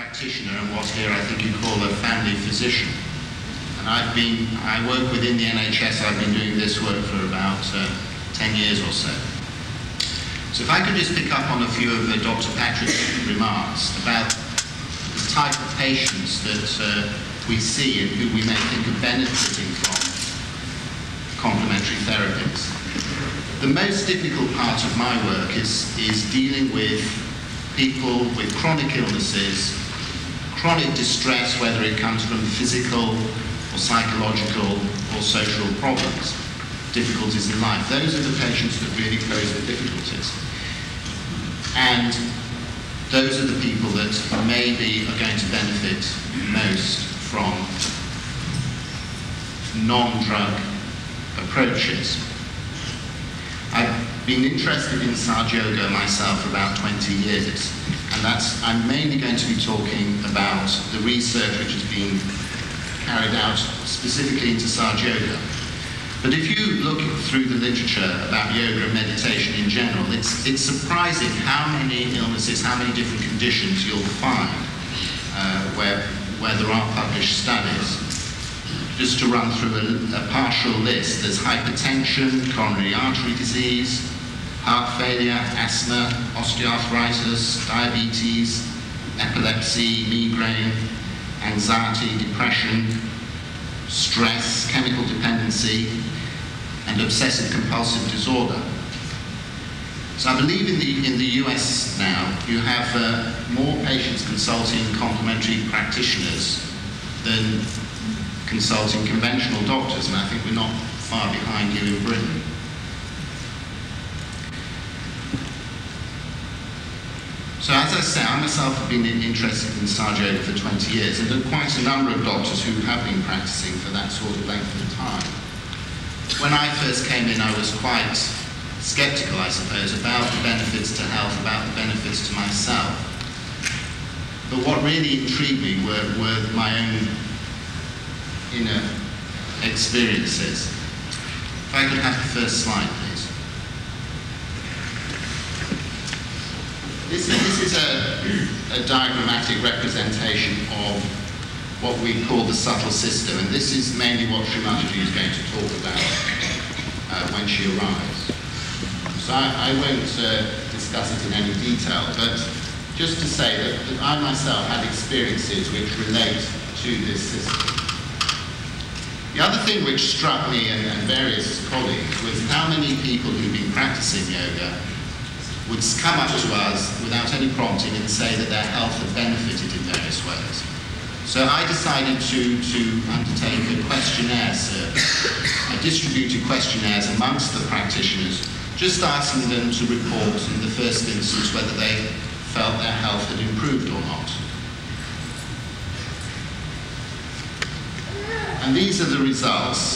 practitioner and what here I think you call a family physician. And I work within the NHS. I've been doing this work for about 10 years or so. So if I could just pick up on a few of Dr. Patrick's remarks about the type of patients that we see and who we may think are benefiting from complementary therapies. The most difficult part of my work is dealing with people with chronic illnesses, chronic distress, whether it comes from physical or psychological or social problems, difficulties in life. Those are the patients that really pose the difficulties. And those are the people that maybe are going to benefit most from non-drug approaches. I've been interested in Sahaja Yoga myself for about 20 years, and I'm mainly going to be talking about the research which has been carried out specifically into Sahaja Yoga. But if you look through the literature about yoga and meditation in general, it's surprising how many illnesses, how many different conditions you'll find where there are published studies. Just to run through a partial list, there's hypertension, coronary artery disease, heart failure, asthma, osteoarthritis, diabetes, epilepsy, migraine, anxiety, depression, stress, chemical dependency, and obsessive compulsive disorder. So I believe in the US now, you have more patients consulting complementary practitioners than consulting conventional doctors, and I think we're not far behind you in Britain. So as I say, I myself have been interested in Sahaja Yoga for 20 years, and there are quite a number of doctors who have been practicing for that sort of length of time. When I first came in, I was quite skeptical, I suppose, about the benefits to health, about the benefits to myself. But what really intrigued me were my own inner experiences. If I could have the first slide, please. This is a diagrammatic representation of what we call the subtle system, and this is mainly what Srimati is going to talk about when she arrives. So I won't discuss it in any detail, but just to say that I myself had experiences which relate to this system. The other thing which struck me and various colleagues was how many people who've been practicing yoga would come up to us without any prompting and say that their health had benefited in various ways. So I decided to undertake a questionnaire service. I distributed questionnaires amongst the practitioners, just asking them to report in the first instance whether they felt their health had improved or not. And these are the results.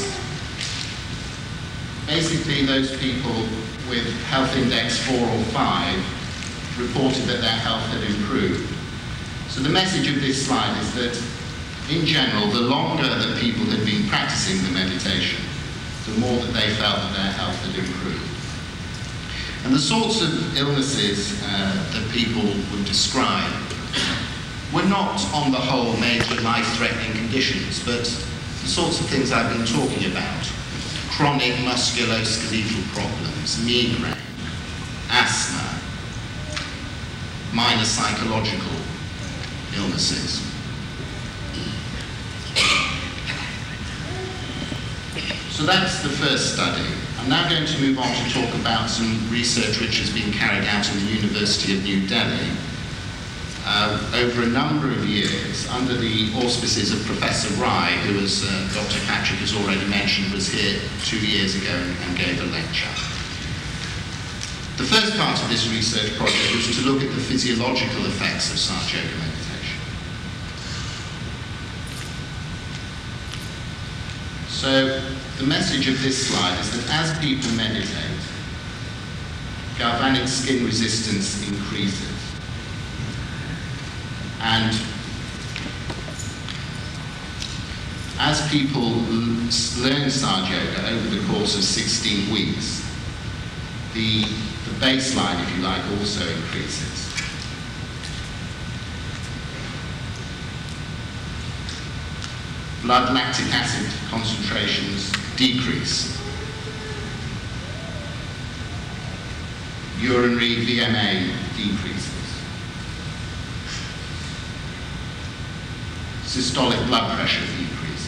Basically, those people with health index 4 or 5 reported that their health had improved. So the message of this slide is that, in general, the longer that people had been practicing the meditation, the more that they felt that their health had improved. And the sorts of illnesses that people would describe were not, on the whole, major life-threatening conditions, but the sorts of things I've been talking about: chronic musculoskeletal problems, migraine, asthma, minor psychological illnesses. So that's the first study. I'm now going to move on to talk about some research which has been carried out in the University of New Delhi over a number of years under the auspices of Professor Rai, who, as Dr. Patrick has already mentioned, was here 2 years ago and gave a lecture. The first part of this research project was to look at the physiological effects of Sahaja Yoga meditation. So the message of this slide is that as people meditate, galvanic skin resistance increases. And as people learn Sahaja Yoga over the course of 16 weeks, the baseline, if you like, also increases. blood lactic acid concentrations decrease. Urinary VMA decreases. Systolic blood pressure decreases.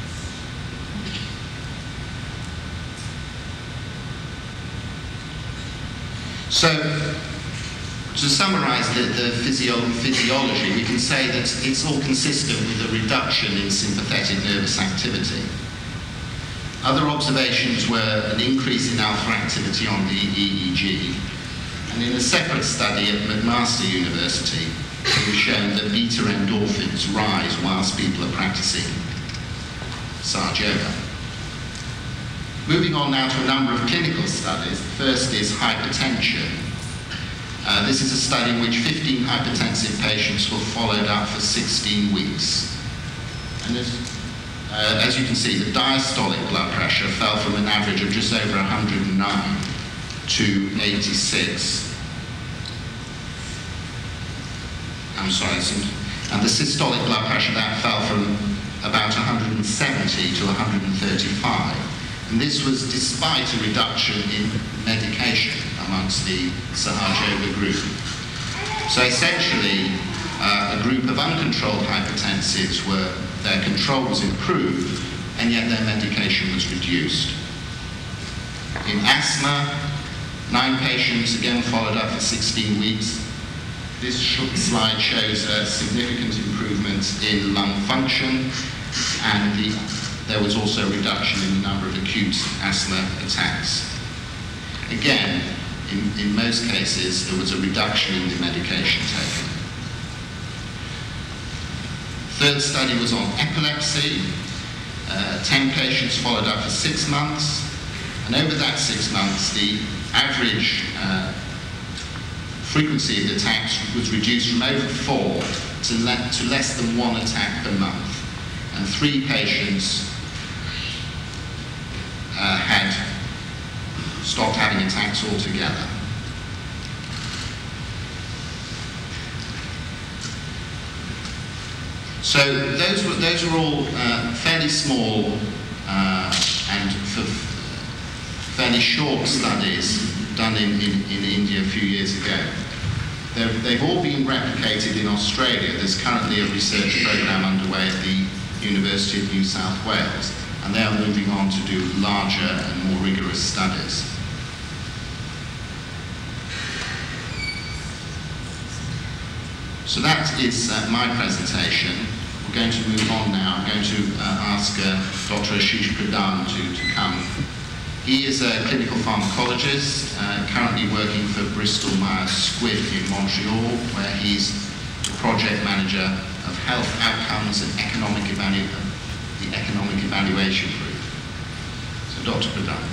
So, to summarize the physiology, we can say that it's all consistent with a reduction in sympathetic nervous activity. Other observations were an increase in alpha activity on the EEG, and in a separate study at McMaster University, it was shown that beta endorphins rise whilst people are practicing Saj Yoga. Moving on now to a number of clinical studies. The first is hypertension. This is a study in which 15 hypertensive patients were followed up for 16 weeks. And as you can see, the diastolic blood pressure fell from an average of just over 109 to 86. I'm sorry, and the systolic blood pressure, that fell from about 170 to 135. And this was despite a reduction in medication amongst the Saj Yoga group. So essentially, a group of uncontrolled hypertensives their control was improved, and yet their medication was reduced. In asthma, 9 patients again followed up for 16 weeks. This slide shows a significant improvement in lung function, and there was also a reduction in the number of acute asthma attacks. Again, in most cases, there was a reduction in the medication taken. Third study was on epilepsy. 10 patients followed up for 6 months, and over that 6 months, the average frequency of the attacks was reduced from over 4 to less than 1 attack per month, and 3 patients had stopped having attacks altogether. So those were all fairly small and fairly short studies done in India a few years ago. They've all been replicated in Australia. There's currently a research program underway at the University of New South Wales, and they are moving on to do larger and more rigorous studies. So that is my presentation. We're going to move on now. I'm going to ask Dr. Ashish Pradhan to come. He is a clinical pharmacologist, currently working for Bristol Myers Squibb in Montreal, where he's the project manager of health outcomes and the economic evaluation group. So Dr. Pradhan.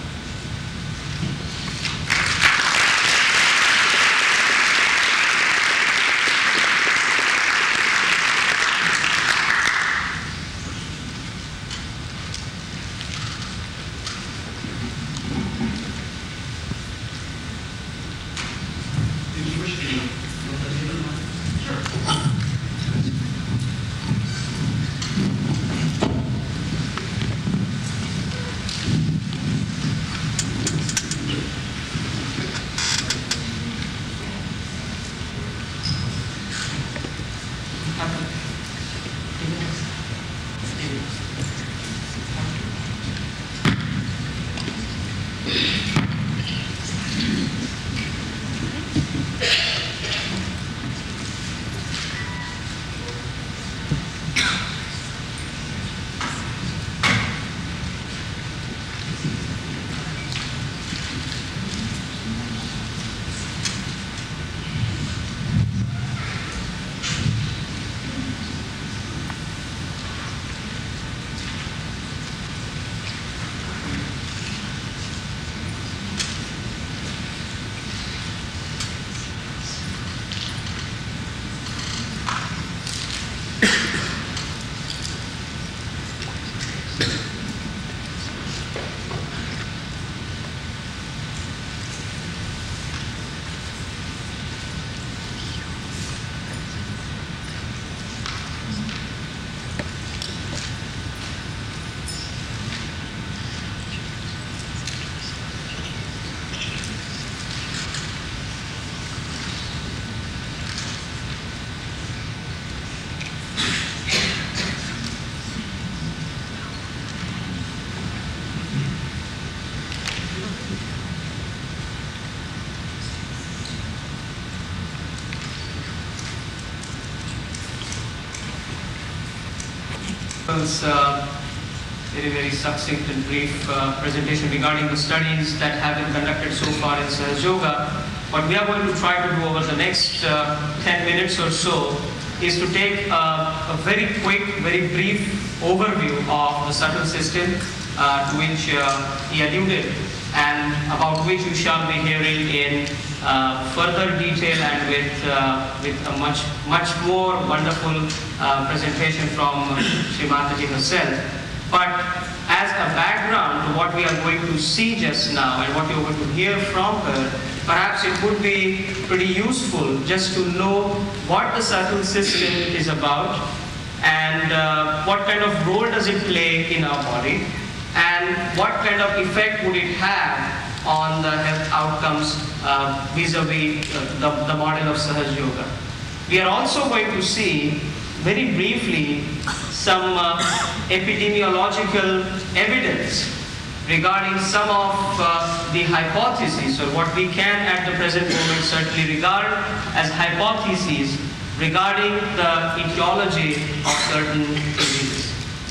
Very, very succinct and brief presentation regarding the studies that have been conducted so far in Sahaja Yoga. What we are going to try to do over the next 10 minutes or so is to take a very quick, very brief overview of the subtle system to which he alluded, and about which you shall be hearing in further detail and with a much more wonderful presentation from Sri Mataji herself. But as a background to what we are going to see just now and what you are going to hear from her, perhaps it would be pretty useful just to know what the subtle system is about and what kind of role does it play in our body and what kind of effect would it have on the health outcomes vis-a-vis the model of Sahaja Yoga. We are also going to see very briefly some epidemiological evidence regarding some of the hypotheses, or what we can at the present moment certainly regard as hypotheses regarding the etiology of certain diseases.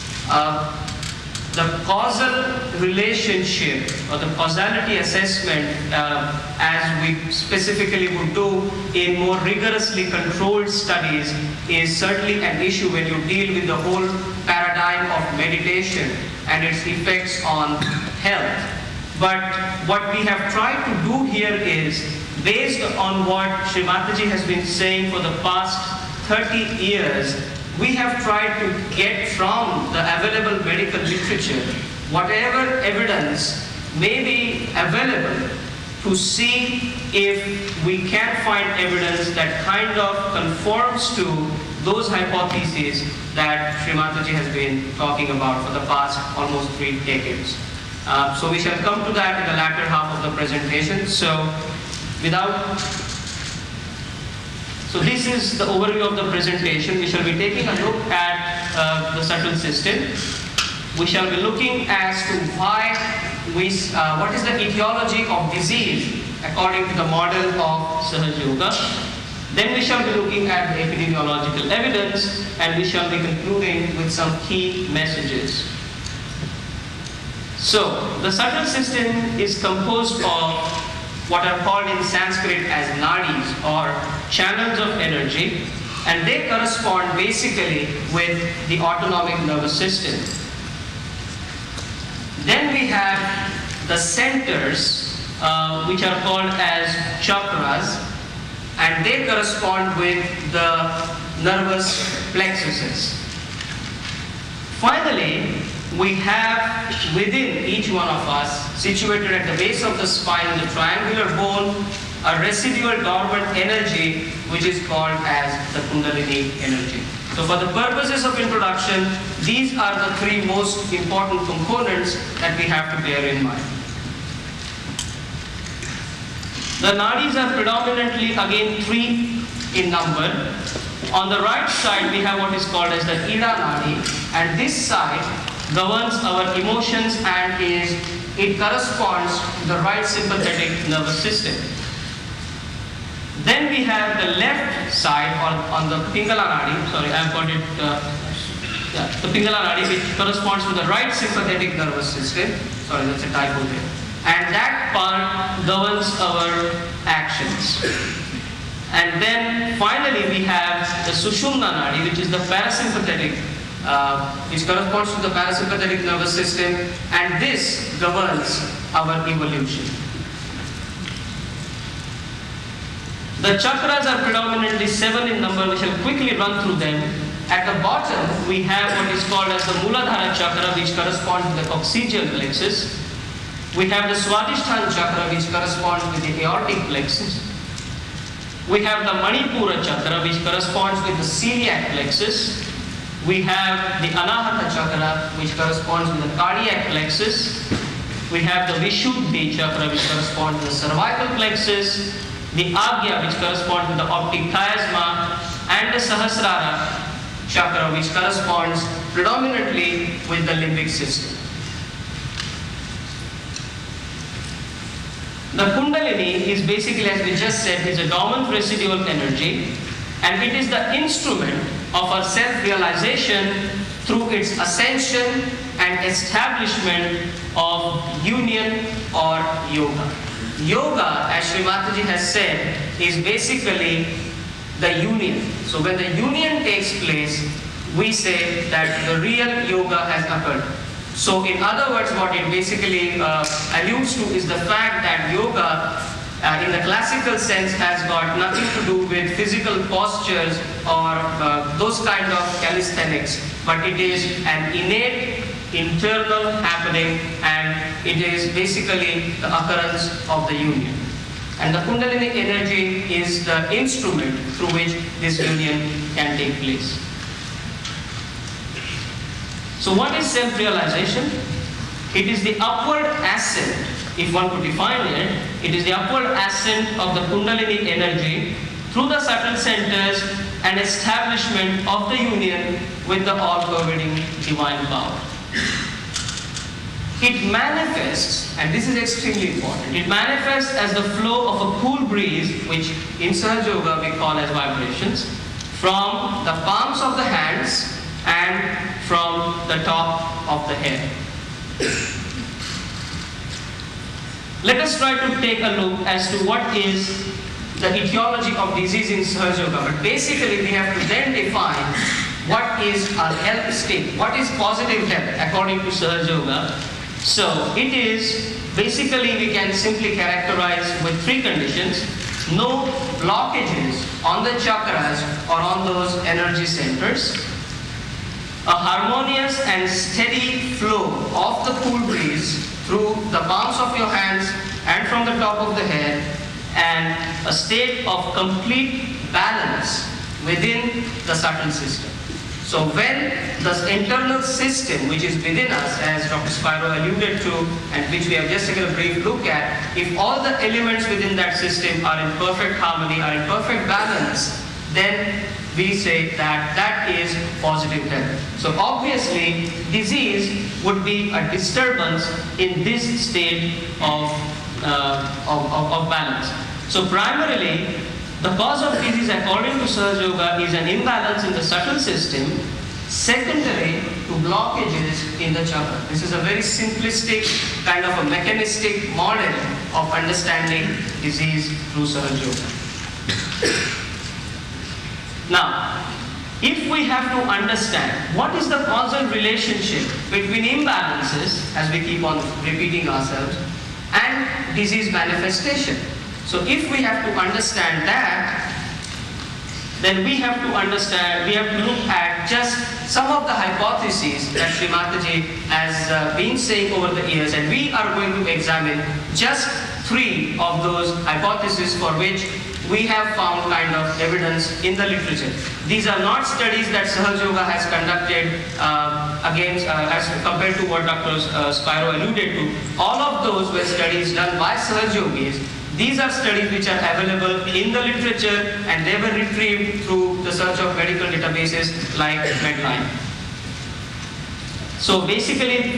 The causal relationship or the causality assessment, as we specifically would do in more rigorously controlled studies, is certainly an issue when you deal with the whole paradigm of meditation and its effects on health. But what we have tried to do here is, based on what Sri Mataji has been saying for the past 30 years, we have tried to get from the available medical literature whatever evidence may be available to see if we can find evidence that kind of conforms to those hypotheses that Sri Mataji has been talking about for the past almost 3 decades. So we shall come to that in the latter half of the presentation. So this is the overview of the presentation. We shall be taking a look at the subtle system. We shall be looking as to what is the etiology of disease according to the model of Sahaja Yoga. Then we shall be looking at the epidemiological evidence, and we shall be concluding with some key messages. So the subtle system is composed of what are called in Sanskrit as nadis, or channels of energy, and they correspond basically with the autonomic nervous system. Then we have the centers, which are called as chakras, and they correspond with the nervous plexuses. Finally, we have within each one of us, situated at the base of the spine, the triangular bone, a residual dormant energy which is called as the Kundalini energy. So for the purposes of introduction, these are the 3 most important components that we have to bear in mind. The nadis are predominantly, again, 3 in number. On the right side, we have what is called as the Ida nadi, and this side governs our emotions and it corresponds to the right sympathetic nervous system. Then we have the left side on the Pingala nadi, sorry, I have got it, the Pingala nadi, which corresponds to the right sympathetic nervous system. Sorry, that's a typo there. And that part governs our actions. And then finally we have the Sushumna nadi, which is the parasympathetic, which corresponds to the parasympathetic nervous system, and this governs our evolution. The chakras are predominantly 7 in number. We shall quickly run through them. At the bottom, we have what is called as the Muladhara chakra, which corresponds to the coccygeal plexus. We have the Swadhisthana chakra, which corresponds with the aortic plexus. We have the Manipura chakra, which corresponds with the celiac plexus. We have the Anahata chakra, which corresponds with the cardiac plexus. We have the Vishuddhi chakra, which corresponds to the cervical plexus. The Agya, which corresponds with the optic chiasma. And the Sahasrara chakra, which corresponds predominantly with the limbic system. The Kundalini is basically, as we just said, is a dormant residual energy, and it is the instrument of our self-realization through its ascension and establishment of union or yoga. Yoga, as Sri Mataji has said, is basically the union. So when the union takes place, we say that the real yoga has occurred. So in other words, what it basically alludes to is the fact that yoga in the classical sense has got nothing to do with physical postures or those kind of calisthenics, but it is an innate internal happening, and it is basically the occurrence of the union. And the Kundalini energy is the instrument through which this union can take place. So what is self-realization? It is the upward ascent, if one could define it, it is the upward ascent of the Kundalini energy through the subtle centers and establishment of the union with the all-pervading divine power. It manifests, and this is extremely important, it manifests as the flow of a cool breeze, which in Sahaja Yoga we call as vibrations, from the palms of the hands and from the top of the head. Let us try to take a look as to what is the etiology of disease in Sahaja Yoga. But basically we have to then define what is a health state, what is positive health according to Sahaja Yoga. So it is basically we can simply characterize with three conditions: no blockages on the chakras or on those energy centers, a harmonious and steady flow of the cool breeze through the palms of your hands and from the top of the head, and a state of complete balance within the subtle system. So when the internal system which is within us, as Dr. Spiro alluded to and which we have just taken a brief look at, if all the elements within that system are in perfect harmony, are in perfect balance, then we say that that is positive health. So obviously disease would be a disturbance in this state of balance. So primarily the cause of disease according to Sahaja Yoga is an imbalance in the subtle system, secondary to blockages in the chakra. This is a very simplistic kind of a mechanistic model of understanding disease through Sahaja Yoga. Now, if we have to understand what is the causal relationship between imbalances, as we keep on repeating ourselves, and disease manifestation. So if we have to understand that, then we have to look at just some of the hypotheses that Sri Mataji has been saying over the years, and we are going to examine just 3 of those hypotheses for which we have found kind of evidence in the literature. These are not studies that Sahaja Yoga has conducted as compared to what Dr. Spiro alluded to. All of those were studies done by Sahaja Yogis. These are studies which are available in the literature, and they were retrieved through the search of medical databases like Medline. So basically,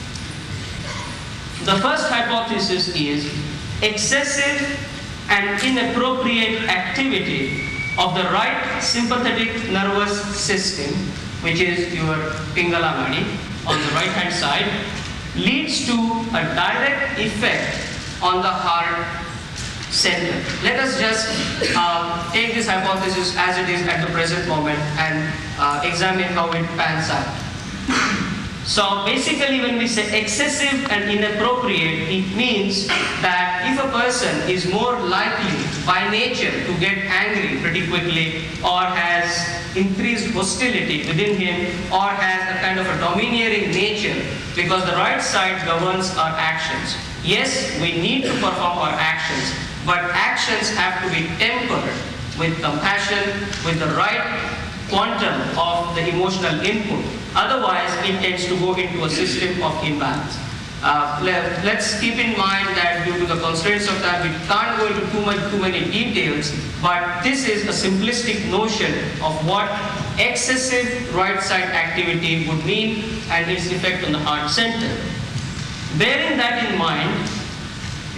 the first hypothesis is excessive and inappropriate activity of the right sympathetic nervous system, which is your Pingala Nadi on the right hand side, leads to a direct effect on the heart center. Let us just take this hypothesis as it is at the present moment and examine how it pans out. So basically when we say excessive and inappropriate, it means that if a person is more likely by nature to get angry pretty quickly, or has increased hostility within him, or has a kind of a domineering nature, because the right side governs our actions. Yes, we need to perform our actions, but actions have to be tempered with compassion, with the right quantum of the emotional input. Otherwise, it tends to go into a system of imbalance. Let's keep in mind that due to the constraints of time, we can't go into too many details, but this is a simplistic notion of what excessive right side activity would mean and its effect on the heart center. Bearing that in mind,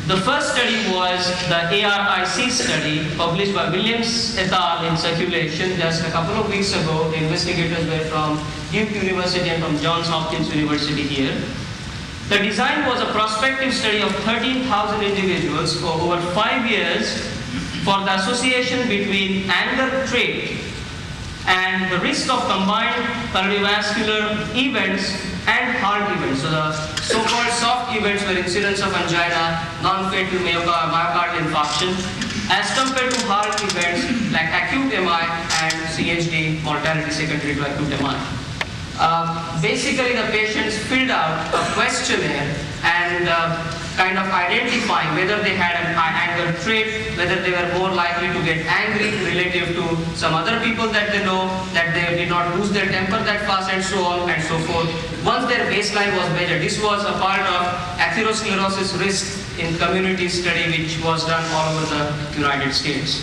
The first study was the ARIC study published by Williams et al. In Circulation just a couple of weeks ago. The investigators were from Duke University and from Johns Hopkins University here. The design was a prospective study of 13,000 individuals for over 5 years for the association between anger trait and the risk of combined cardiovascular events and heart events. So the so-called soft events were incidents of angina, non-fatal myocardial infarction, as compared to hard events like acute MI and CHD, mortality secondary to acute MI. Basically, the patients filled out a questionnaire and kind of identifying whether they had an anger trait, whether they were more likely to get angry relative to some other people that they know, that they did not lose their temper that fast, and so on and so forth. Once their baseline was measured, this was a part of atherosclerosis risk in community study which was done all over the United States.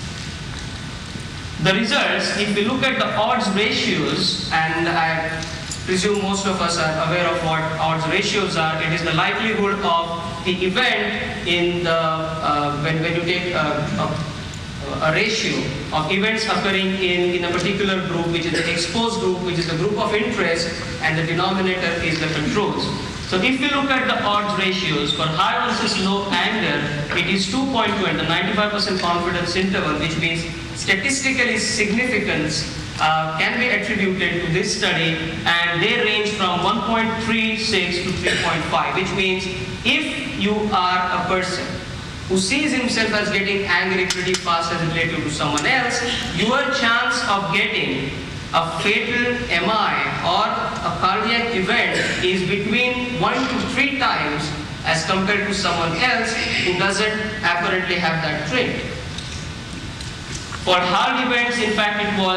The results, if we look at the odds ratios, and I presume most of us are aware of what odds ratios are, it is the likelihood of the event in the, when you take a ratio of events occurring in a particular group, which is the exposed group, which is the group of interest, and the denominator is the controls. So if we look at the odds ratios for high versus low anger, it is 2.2 and the 95% confidence interval, which means statistically significance can be attributed to this study, and they range from 1.36 to 3.5, which means if you are a person who sees himself as getting angry pretty fast as relative to someone else, your chance of getting a fatal MI or a cardiac event is between 1 to 3 times as compared to someone else who doesn't apparently have that trait. For hard events, in fact, it was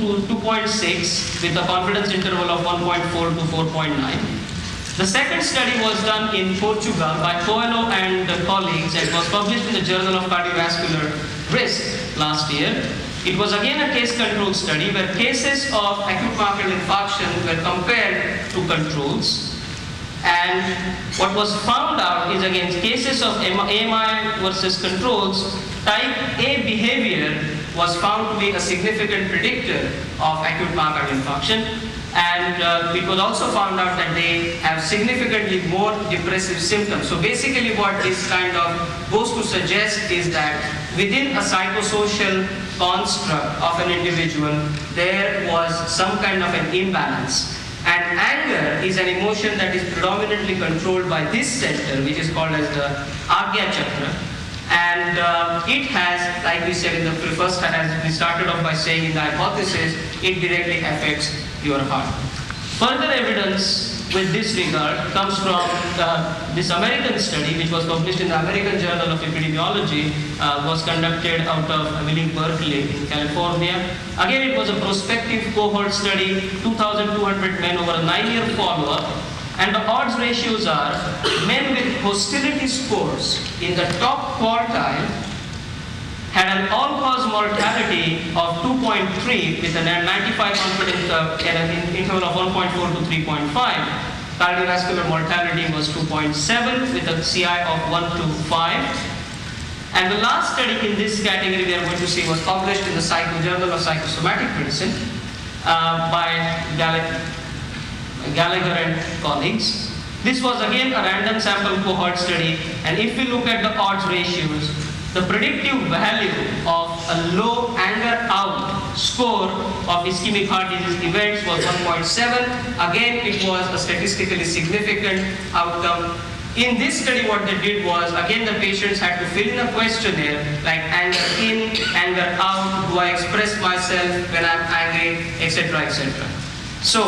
2.6 with a confidence interval of 1.4 to 4.9. The second study was done in Portugal by Coelho and colleagues and was published in the Journal of Cardiovascular Risk last year. It was again a case-control study where cases of acute myocardial infarction were compared to controls. And what was found out is, again, cases of AMI versus controls, type A behavior was found to be a significant predictor of acute myocardial infarction. And it was also found out that they have significantly more depressive symptoms. So basically what this kind of goes to suggest is that within a psychosocial construct of an individual, there was some kind of an imbalance. And anger is an emotion that is predominantly controlled by this center, which is called as the Agya Chakra. And it has, like we said in the first, as we started off by saying in the hypothesis, it directly affects your heart. Further evidence with this regard comes from this American study, which was published in the American Journal of Epidemiology, was conducted out of, I believe, Berkeley in California. Again, it was a prospective cohort study, 2,200 men over a 9-year follow-up. And the odds ratios are men with hostility scores in the top quartile had an all-cause mortality of 2.3 with a 95 confidence interval of 1.4 to 3.5. Cardiovascular mortality was 2.7 with a CI of 1 to 5. And the last study in this category we are going to see was published in the Journal of Psychosomatic Medicine by Gallagher and colleagues. This was again a random sample cohort study, and if we look at the odds ratios, the predictive value of a low anger out score of ischemic heart disease events was 1.7. Again, it was a statistically significant outcome. In this study, what they did was, again, the patients had to fill in a questionnaire like anger in, anger out, do I express myself when I'm angry, etc., etc. So,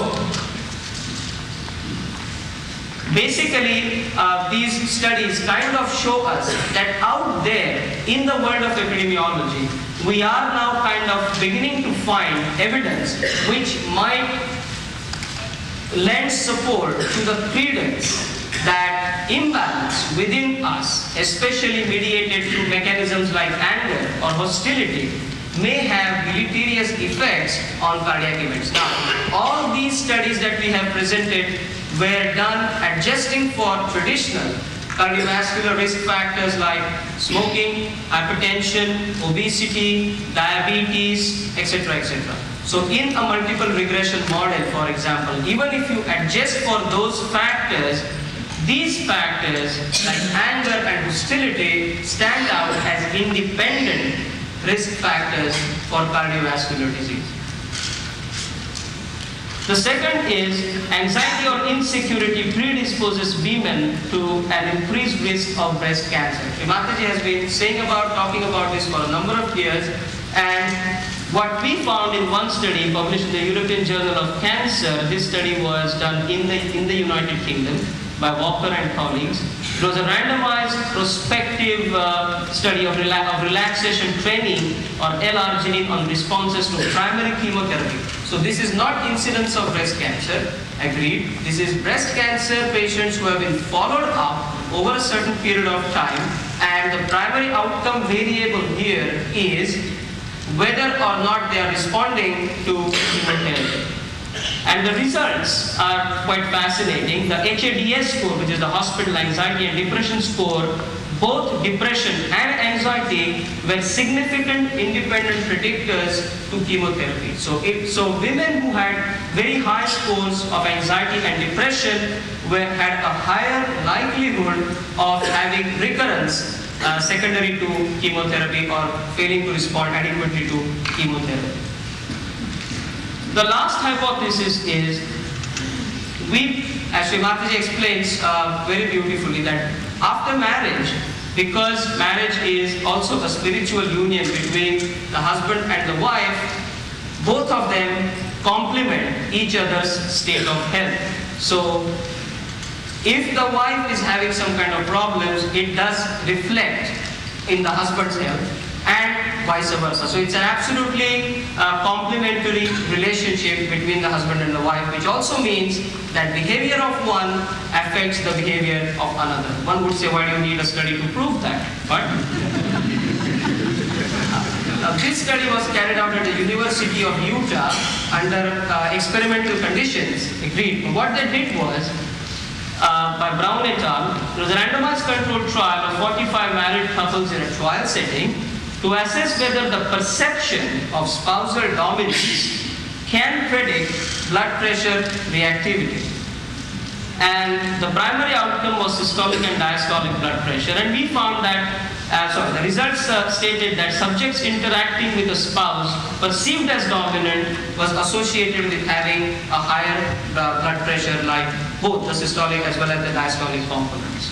basically, these studies kind of show us that out there in the world of epidemiology, we are now kind of beginning to find evidence which might lend support to the credence that imbalance within us, especially mediated through mechanisms like anger or hostility, may have deleterious effects on cardiac events. Now, all these studies that we have presented were done adjusting for traditional cardiovascular risk factors like smoking, hypertension, obesity, diabetes, etc., etc. So in a multiple regression model, for example, even if you adjust for those factors, these factors like anger and hostility stand out as independent risk factors for cardiovascular disease. The second is anxiety or insecurity predisposes women to an increased risk of breast cancer. Mataji has been talking about this for a number of years, and what we found in one study published in the European Journal of Cancer, this study was done in the United Kingdom by Walker and colleagues. It was a randomized prospective study of relaxation training or L-arginine on responses to primary chemotherapy. So this is not incidence of breast cancer, agreed. This is breast cancer patients who have been followed up over a certain period of time, and the primary outcome variable here is whether or not they are responding to chemotherapy. And the results are quite fascinating. The HADS score, which is the Hospital Anxiety and Depression score, both depression and anxiety were significant independent predictors to chemotherapy. So women who had very high scores of anxiety and depression had a higher likelihood of having recurrence secondary to chemotherapy or failing to respond adequately to chemotherapy. The last hypothesis is, as Mataji explains very beautifully, that after marriage, because marriage is also a spiritual union between the husband and the wife, both of them complement each other's state of health. So if the wife is having some kind of problems, it does reflect in the husband's health and vice versa. So it's an absolutely complementary relationship between the husband and the wife, which also means that behavior of one affects the behavior of another. One would say, why do you need a study to prove that? But this study was carried out at the University of Utah under experimental conditions, agreed. But what they did was, by Brown et al., it was a randomized controlled trial of 45 married couples in a trial setting to assess whether the perception of spousal dominance can predict blood pressure reactivity. And the primary outcome was systolic and diastolic blood pressure. And we found that, the results stated that subjects interacting with a spouse perceived as dominant was associated with having a higher blood pressure, like both the systolic as well as the diastolic components.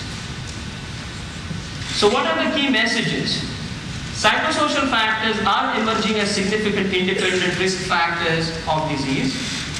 So what are the key messages? Psychosocial factors are emerging as significant independent risk factors of disease.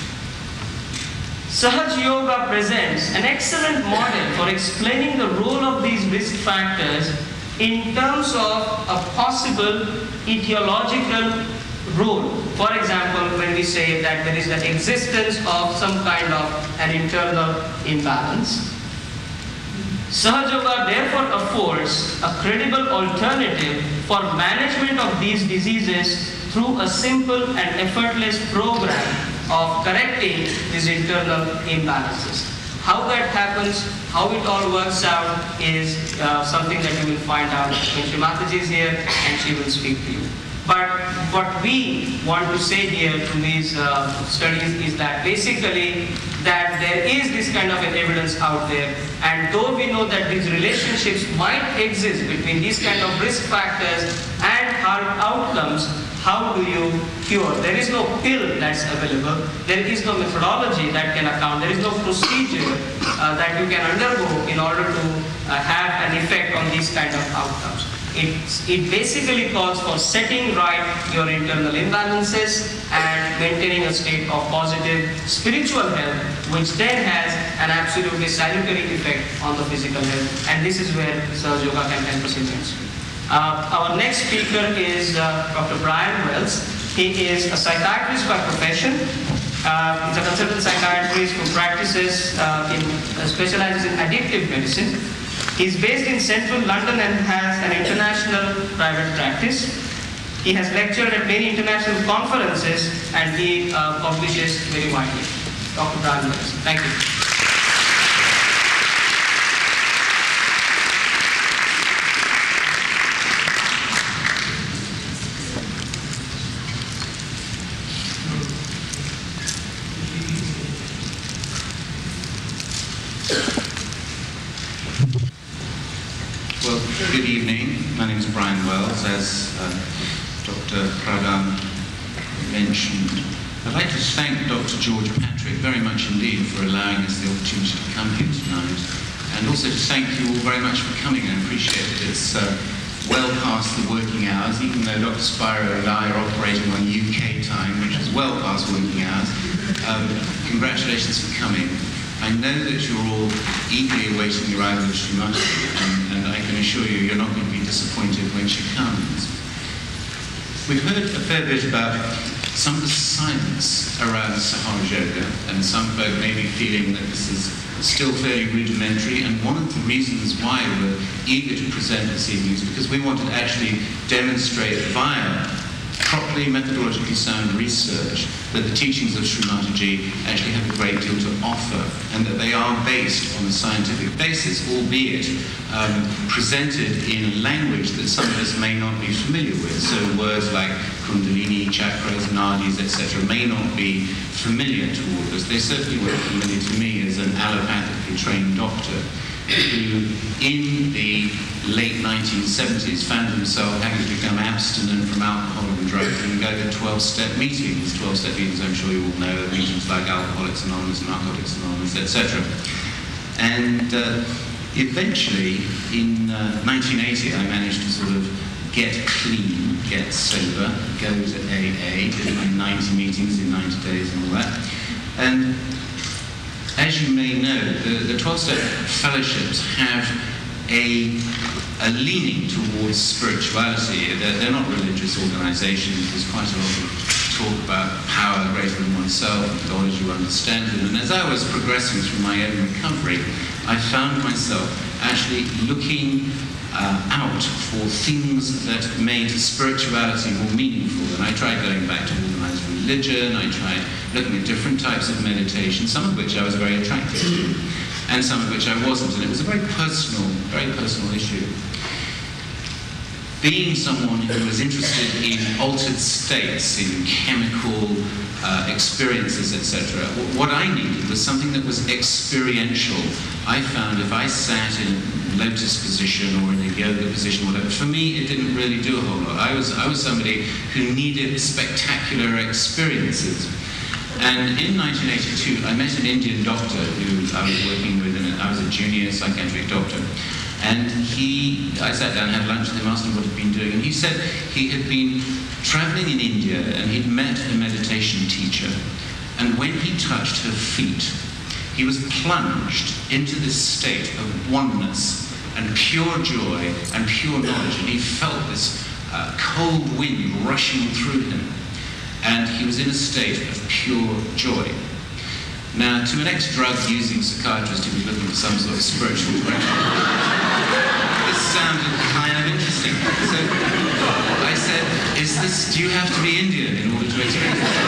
Sahaj Yoga presents an excellent model for explaining the role of these risk factors in terms of a possible etiological role. For example, when we say that there is the existence of some kind of an internal imbalance. Sahaj Yoga therefore affords a credible alternative for management of these diseases through a simple and effortless program of correcting these internal imbalances. How that happens, how it all works out is something that you will find out when Mataji is here and she will speak to you. But what we want to say here through these studies is that basically that there is this kind of an evidence out there, and though we know that these relationships might exist between these kind of risk factors and heart outcomes, how do you cure? There is no pill that's available. There is no methodology that can account. There is no procedure that you can undergo in order to have an effect on these kind of outcomes. It basically calls for setting right your internal imbalances and maintaining a state of positive spiritual health, which then has an absolutely salutary effect on the physical health. And this is where Sahaj Yoga can help us immensely. Our next speaker is Dr. Brian Wells. He is a psychiatrist by profession. He's a consultant psychiatrist who practices specializes in addictive medicine. He's based in central London and has an international private practice. He has lectured at many international conferences and he publishes very widely. Dr. Brian Wells. Thank you. Good evening. My name is Brian Wells. As Dr. Pradhan mentioned, I'd like to thank Dr. George Patrick very much indeed for allowing us the opportunity to come here tonight, and also to thank you all very much for coming. I appreciate it. It's well past the working hours, even though Dr. Spiro and I are operating on UK time, which is well past working hours. Congratulations for coming. I know that you're all eagerly awaiting the arrival of Srimati, and I can assure you you're not going to be disappointed when she comes. We've heard a fair bit about some of the science around Sahaja Yoga, and some folk may be feeling that this is still fairly rudimentary, and one of the reasons why we're eager to present this evening is because we want to actually demonstrate via properly methodologically sound research that the teachings of Srimati actually have a great deal to offer, and that they are based on a scientific basis, albeit presented in a language that some of us may not be familiar with. So words like Kundalini, chakras, nadis, etc. may not be familiar to all of us. They certainly were familiar to me as an allopathically trained doctor who, in the late 1970s, found himself having to become abstinent from alcohol and drugs and go to 12-step meetings. 12-step meetings, I'm sure you all know, meetings like Alcoholics Anonymous, Narcotics Anonymous, etc. And eventually, in 1980, I managed to sort of get clean, get sober, go to AA, did my 90 meetings in 90 days and all that. And as you may know, the 12-step fellowships have a leaning towards spirituality. They're not religious organizations. There's quite a lot of talk about power greater than oneself, methodology you understand it. And as I was progressing through my own recovery, I found myself actually looking out for things that made spirituality more meaningful. And I tried going back to organized religion, I tried looking at different types of meditation, some of which I was very attracted to, and some of which I wasn't. And it was a very personal issue. Being someone who was interested in altered states, in chemical experiences, etc., what I needed was something that was experiential. I found if I sat in a lotus position or in a yoga position, whatever, for me it didn't really do a whole lot. I was somebody who needed spectacular experiences. And in 1982, I met an Indian doctor who I was working with, and I was a junior psychiatric doctor. And I sat down and had lunch with him, asked him what he'd been doing, and he said he had been traveling in India and he'd met a meditation teacher, and when he touched her feet, he was plunged into this state of oneness and pure joy and pure knowledge, and he felt this cold wind rushing through him, and he was in a state of pure joy. Now, to an ex-drug-using psychiatrist who was looking for some sort of spiritual direction, this sounded kind of interesting. So I said, do you have to be Indian in order to experience this?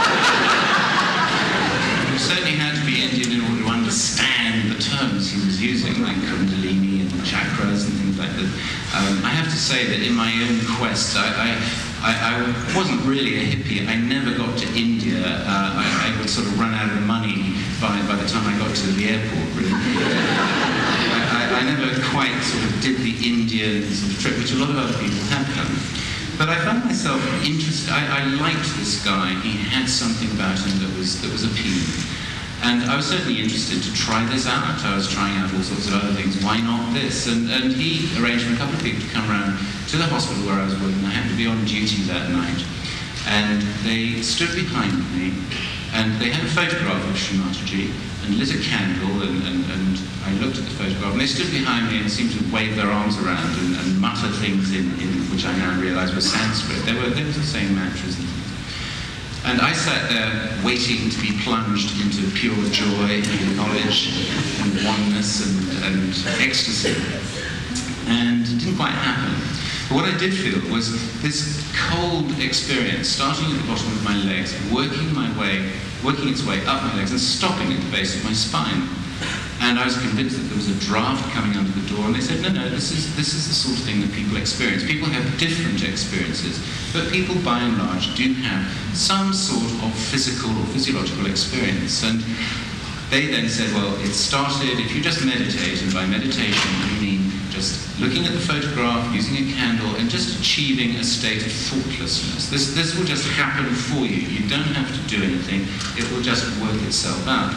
You certainly had to be Indian in order to understand the terms he was using, like Kundalini and chakras and things like that. I have to say that in my own quest, I wasn't really a hippie. I never got to India. I would sort of run out of money by the time I got to the airport, really. I never quite sort of did the Indian sort of trip, which a lot of other people have done. But I found myself interested. I liked this guy. He had something about him that was appealing. And I was certainly interested to try this out. I was trying out all sorts of other things. Why not this? And he arranged for a couple of people to come around to the hospital where I was working. I happened to be on duty that night. And they stood behind me, and they had a photograph of Srimati and lit a candle, and I looked at the photograph, and they stood behind me and seemed to wave their arms around and mutter things in which I now realise were Sanskrit. They were the same mantras and things. And I sat there waiting to be plunged into pure joy and knowledge and oneness and ecstasy. And it didn't quite happen. But what I did feel was this cold experience, starting at the bottom of my legs, working its way up my legs and stopping at the base of my spine. And I was convinced that there was a draft coming under the door, and they said, no, this is the sort of thing that people experience. People have different experiences, but people by and large do have some sort of physical or physiological experience. And they then said, well, it started, if you just meditate, and by meditation you mean just looking at the photograph, using a candle, and just achieving a state of thoughtlessness. This will just happen for you. You don't have to do anything. It will just work itself out.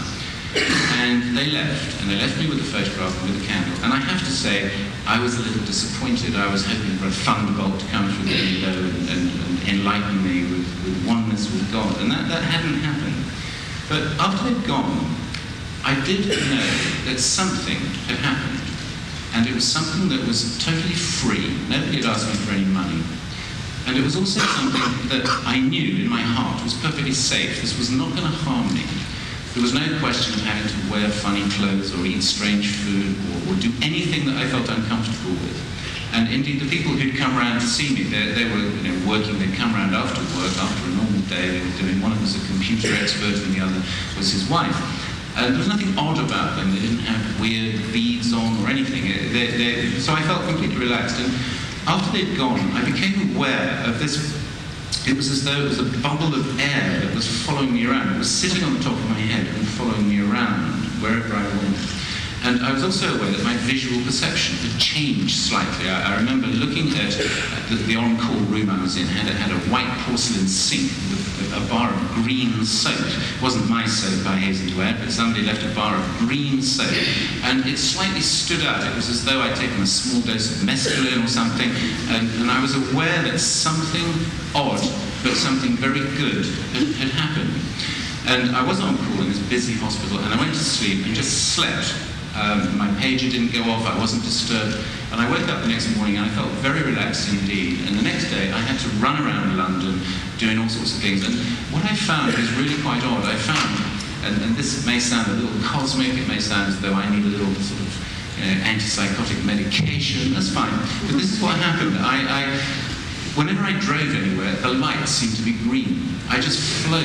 And they left me with the photograph and with the candle. And I have to say, I was a little disappointed. I was hoping for a thunderbolt to come through the window and enlighten me with oneness with God. And that hadn't happened. But after they'd gone, I did know that something had happened. And it was something that was totally free. Nobody had asked me for any money. And it was also something that I knew in my heart was perfectly safe. This was not going to harm me. There was no question of having to wear funny clothes or eat strange food or do anything that I felt uncomfortable with. And indeed, the people who'd come around to see me, they were working. They'd come around after work, after a normal day. They were doing. One of them was a computer expert, and the other was his wife. There was nothing odd about them. They didn't have weird beads on or anything. So I felt completely relaxed. And after they'd gone, I became aware of this. It was as though it was a bubble of air that was following me around. It was sitting on the top of my head and following me around wherever I went. And I was also aware that my visual perception had changed slightly. I remember looking at the on-call room I was in. Had a white porcelain sink with a bar of green soap. It wasn't my soap I hastened to add, but somebody left a bar of green soap. And it slightly stood out. It was as though I'd taken a small dose of mescaline or something. And I was aware that something odd, but something very good had happened. And I was on call in this busy hospital, and I went to sleep and just slept. My pager didn't go off, I wasn't disturbed, and I woke up the next morning and I felt very relaxed indeed. And the next day I had to run around London doing all sorts of things. And what I found was really quite odd. I found, and this may sound a little cosmic, it may sound as though I need a little sort of antipsychotic medication, that's fine. But this is what happened. Whenever I drove anywhere, the lights seemed to be green. I just flowed.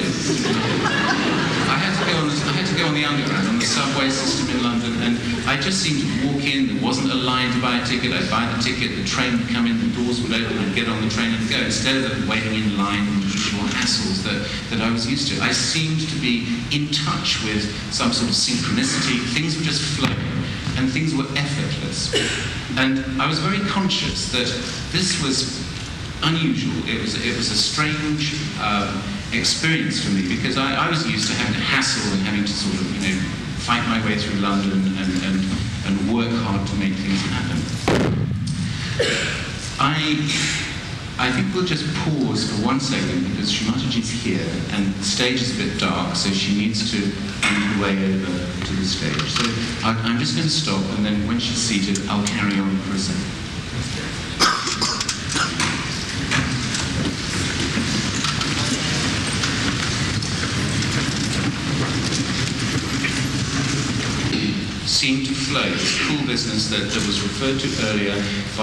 I had to go on the underground, on the subway system in London, and I just seemed to walk in. There wasn't a line to buy a ticket. I'd buy the ticket, the train would come in, the doors would open, I'd get on the train and go, instead of waiting in line and the usual hassles that I was used to. I seemed to be in touch with some sort of synchronicity. Things were just flowing, and things were effortless. And I was very conscious that this was unusual. It was a strange experience for me, because I was used to having to hassle and having to sort of fight my way through London and work hard to make things happen. I think we'll just pause for 1 second, because Srimataji's here and the stage is a bit dark, so she needs to find her way over to the stage. So I'm just going to stop, and then when she's seated, I'll carry on for a second. Seemed to flow. This cool business that was referred to earlier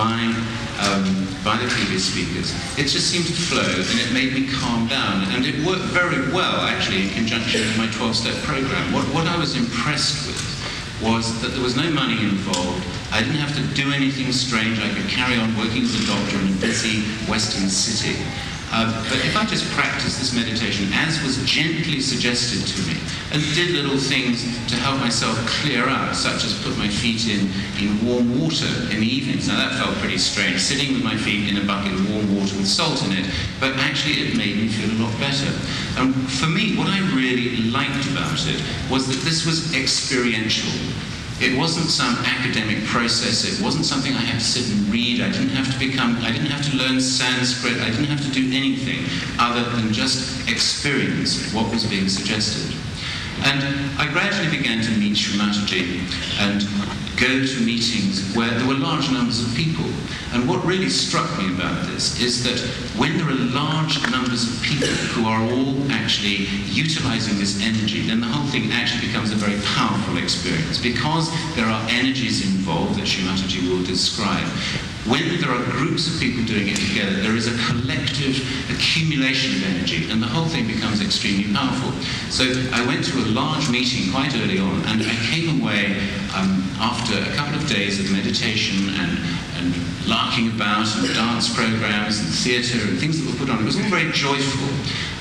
by the previous speakers. It just seemed to flow, and it made me calm down. And it worked very well, actually, in conjunction with my 12-step program. What I was impressed with was that there was no money involved. I didn't have to do anything strange. I could carry on working as a doctor in a busy Western city. But if I just practiced this meditation as was gently suggested to me, and did little things to help myself clear out, such as put my feet in warm water in the evenings. Now that felt pretty strange, sitting with my feet in a bucket of warm water with salt in it, but actually it made me feel a lot better. And for me, what I really liked about it was that this was experiential. It wasn't some academic process. It wasn't something I had to sit and read. I didn't have to learn Sanskrit. I didn't have to do anything other than just experience what was being suggested. And I gradually began to meet Srimataji and go to meetings where there were large numbers of people. And what really struck me about this is that when there are large numbers of people who are all actually utilizing this energy, then the whole thing actually becomes a very powerful experience, because there are energies involved that Srimataji will describe. When there are groups of people doing it together, there is a collective accumulation of energy, and the whole thing becomes extremely powerful. So I went to a large meeting quite early on, and I came away after a couple of days of meditation and larking about and dance programs and theatre and things that were put on. It was all very joyful.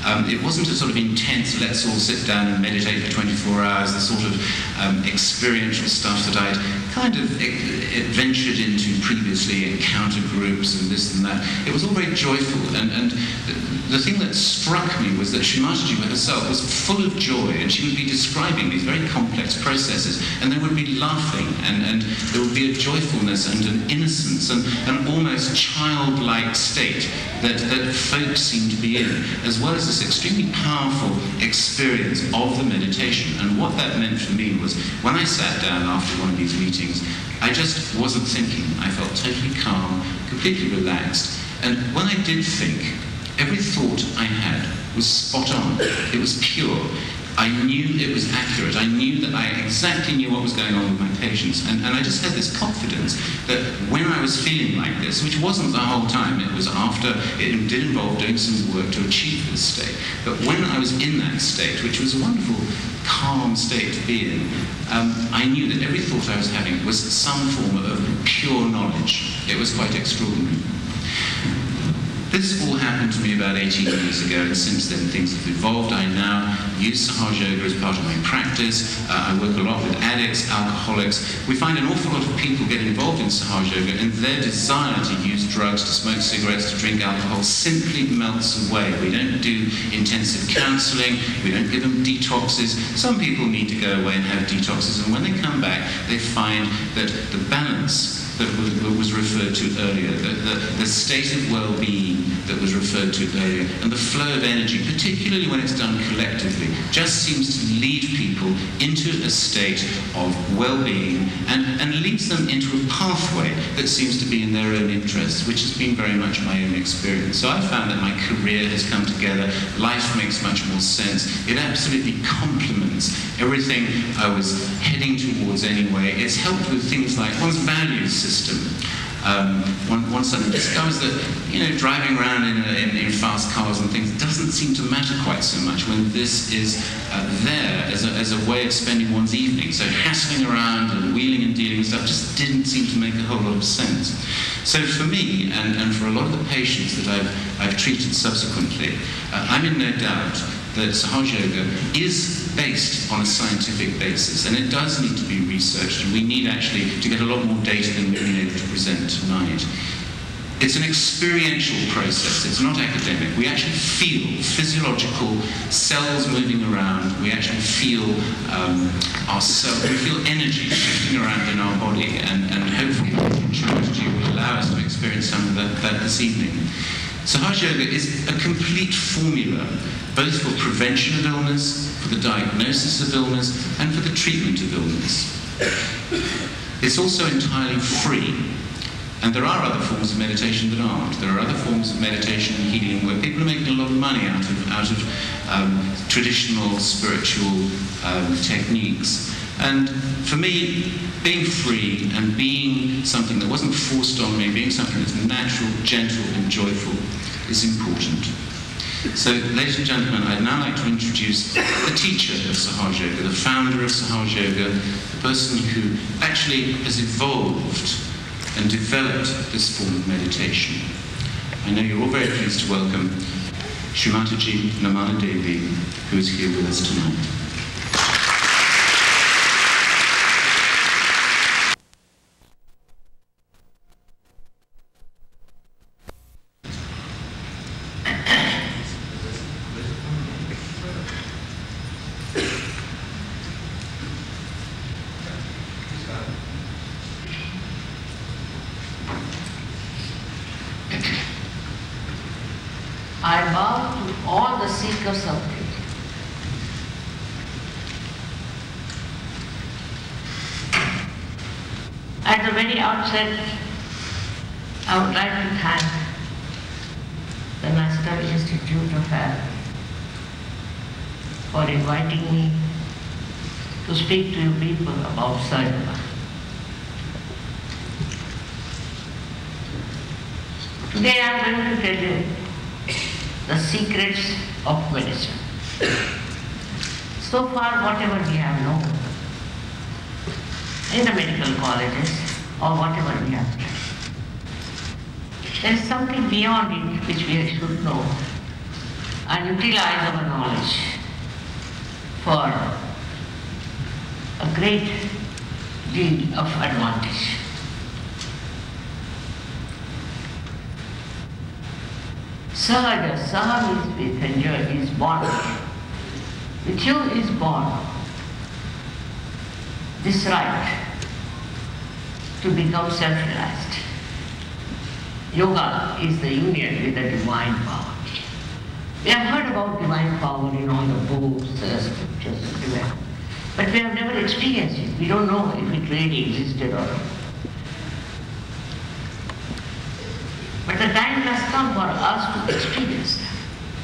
It wasn't a sort of intense, let's all sit down and meditate for 24 hours, the sort of experiential stuff that I'd kind of ventured into previously, encounter groups and this and that. It was all very joyful, and the thing that struck me was that Shrimataji herself was full of joy, and she would be describing these very complex processes, and there would be laughing, and there would be a joyfulness and an innocence and an almost childlike state that folk seemed to be in, as well as this extremely powerful experience of the meditation. And what that meant for me was, when I sat down after one of these meetings, I just wasn't thinking. I felt totally calm, completely relaxed, and when I did think, every thought I had was spot on. It was pure. I knew it was accurate. I knew that I exactly knew what was going on with my patients. And I just had this confidence that when I was feeling like this, which wasn't the whole time, it was after, it did involve doing some work to achieve this state. But when I was in that state, which was a wonderful, calm state to be in, I knew that every thought I was having was some form of pure knowledge. It was quite extraordinary. This all happened to me about 18 years ago, and since then things have evolved. I now use Sahaja Yoga as part of my practice. I work a lot with addicts, alcoholics. We find an awful lot of people get involved in Sahaja Yoga, and their desire to use drugs, to smoke cigarettes, to drink alcohol simply melts away. We don't do intensive counseling. We don't give them detoxes. Some people need to go away and have detoxes, and when they come back, they find that the balance that was referred to earlier, the state of well-being that was referred to earlier, and the flow of energy, particularly when it's done collectively, just seems to lead people into a state of well-being and leads them into a pathway that seems to be in their own interests, which has been very much my own experience. So I found that my career has come together, life makes much more sense, it absolutely complements everything I was heading towards anyway. It's helped with things like one's values system. One suddenly discovers that, driving around in fast cars and things doesn't seem to matter quite so much when this is there as a way of spending one's evening. So hassling around and wheeling and dealing with stuff just didn't seem to make a whole lot of sense. So for me, and for a lot of the patients that I've treated subsequently, I'm in no doubt that Sahaja Yoga is based on a scientific basis, and it does need to be researched, and we need actually to get a lot more data than we've been able to present tonight. It's an experiential process, it's not academic. We actually feel physiological cells moving around, we actually feel we feel energy shifting around in our body, and hopefully Shrimataji will allow us to experience some of that this evening. Sahaja Yoga is a complete formula, both for prevention of illness, for the diagnosis of illness, and for the treatment of illness. It's also entirely free. And there are other forms of meditation that aren't. There are other forms of meditation and healing where people are making a lot of money out of traditional spiritual techniques. And for me, being free and being something that wasn't forced on me, being something that's natural, gentle, and joyful is important. So, ladies and gentlemen, I'd now like to introduce the teacher of Sahaja Yoga, the founder of Sahaja Yoga, the person who actually has evolved and developed this form of meditation. I know you're all very pleased to welcome Shrimataji Namana Devi, who is here with us tonight. I bow to all the seekers of truth. At the very outset, I would like to thank the National Institute of Health for inviting me to speak to you people about Sahaja. Today I am going to tell you the secrets of medicine. So far, whatever we have known in the medical colleges or whatever we have tried, there is something beyond it which we should know. and utilize our knowledge for a great deal of advantage. Sahaja, Saha means with enjoy, is born. With you is born this right to become self-realized. Yoga is the union with the divine power. We have heard about divine power in all the books, scriptures, everywhere. But we have never experienced it. We don't know if it really existed or not. But the time has come for us to experience that.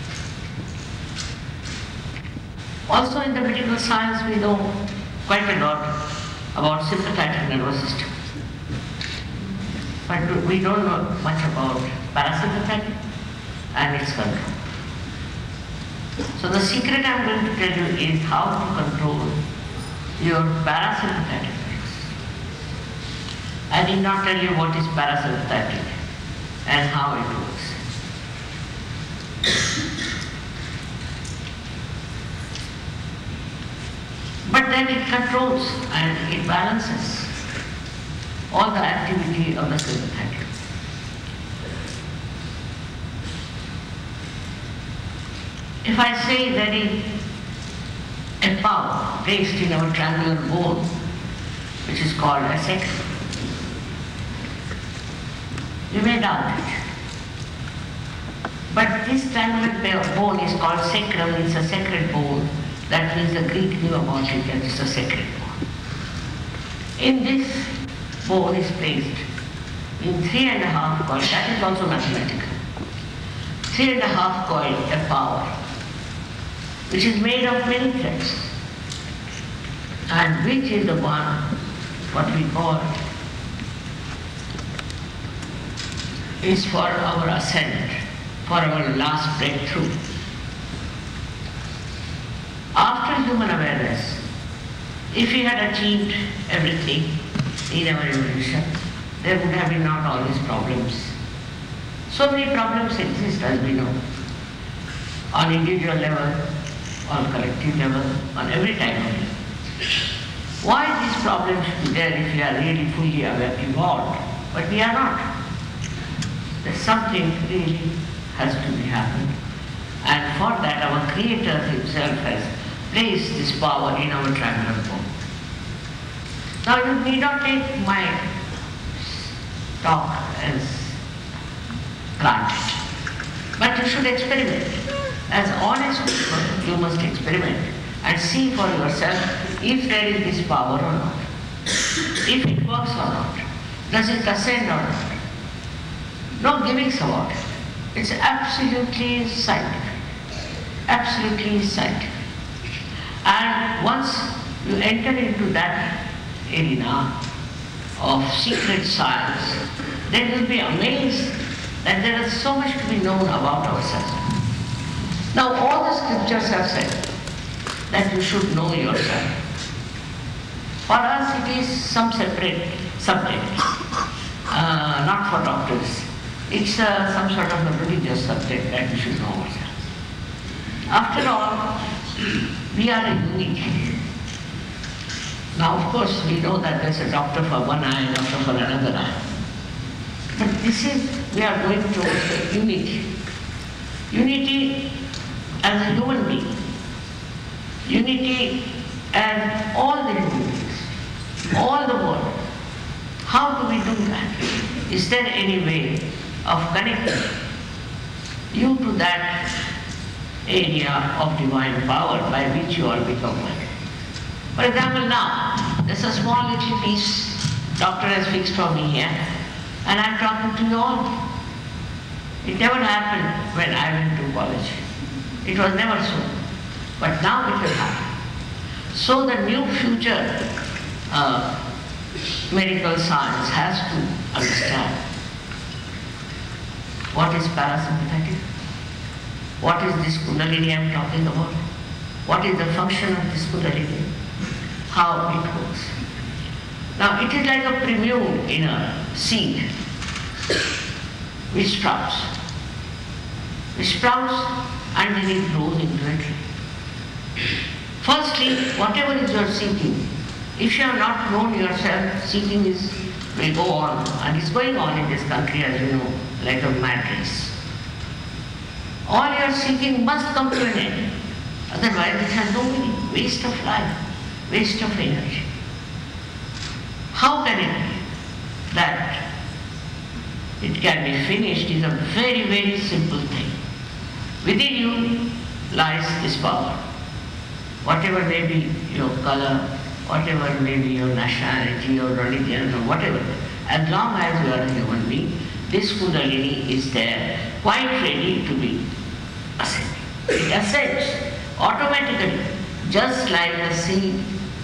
Also in the medical science we know quite a lot about sympathetic nervous system. But we don't know much about parasympathetic and its control. So the secret I'm going to tell you is how to control your parasympathetic nerves. I did not tell you what is parasympathetic and how it works. But then it controls and it balances all the activity of the sympathetic. If I say there is a power placed in our triangular bone, which is called a sacrum, you may doubt it. But this triangular bone is called sacrum, it's a sacred bone. That means the Greek knew about it and it's a sacred bone. In this bone is placed in 3.5 coils, that is also mathematical. 3.5 coils, a power, which is made of many threads, and which is the one, what we call, is for our ascent, for our last breakthrough. After human awareness, if we had achieved everything in our evolution, there would have been not all these problems. So many problems exist, as we know, on individual level, on collective level, on every type of level. Why these problems should be there if we are really fully aware, evolved? But we are not. There's something really has to be happened. And for that our Creator Himself has placed this power in our triangular bone. Now you need not take my talk as granted, but you should experiment. As honest people, you must experiment and see for yourself if there is this power or not, if it works or not, does it ascend or not. No gimmicks about it. It's absolutely scientific, absolutely scientific. And once you enter into that arena of secret science, then you'll be amazed that there is so much to be known about ourselves. Now all the scriptures have said that you should know yourself. For us it is some separate subject, not for doctors. It's some sort of a religious subject that we should know ourselves. After all, we are a unity. Now of course we know that there's a doctor for one eye, a doctor for another eye. But this is, we are going towards the unity. Unity as a human being. Unity as all the human beings, all the world. How do we do that? Is there any way of connecting you to that area of divine power by which you all become one? For example, now, there's a small little piece doctor has fixed for me here, and I'm talking to you all. It never happened when I went to college. It was never so. But now it will happen. So the new future medical science has to understand what is parasympathetic, what is this Kundalini I'm talking about, what is the function of this Kundalini, how it works. Now it is like a premium in a seed which sprouts. It sprouts and then it grows into a tree. Firstly, whatever is your seeking, if you have not known yourself, seeking will go on, and it's going on in this country, as you know, like a mad race. All your seeking must come to an end. Otherwise, it has no meaning. Waste of life, waste of energy. How can it be that it can be finished is a very, very simple thing. Within you lies this power. Whatever may be your color, whatever may be your nationality or religion or whatever, as long as you are a human being, this Kundalini is there, quite ready to be ascended. It ascends automatically, just like the seed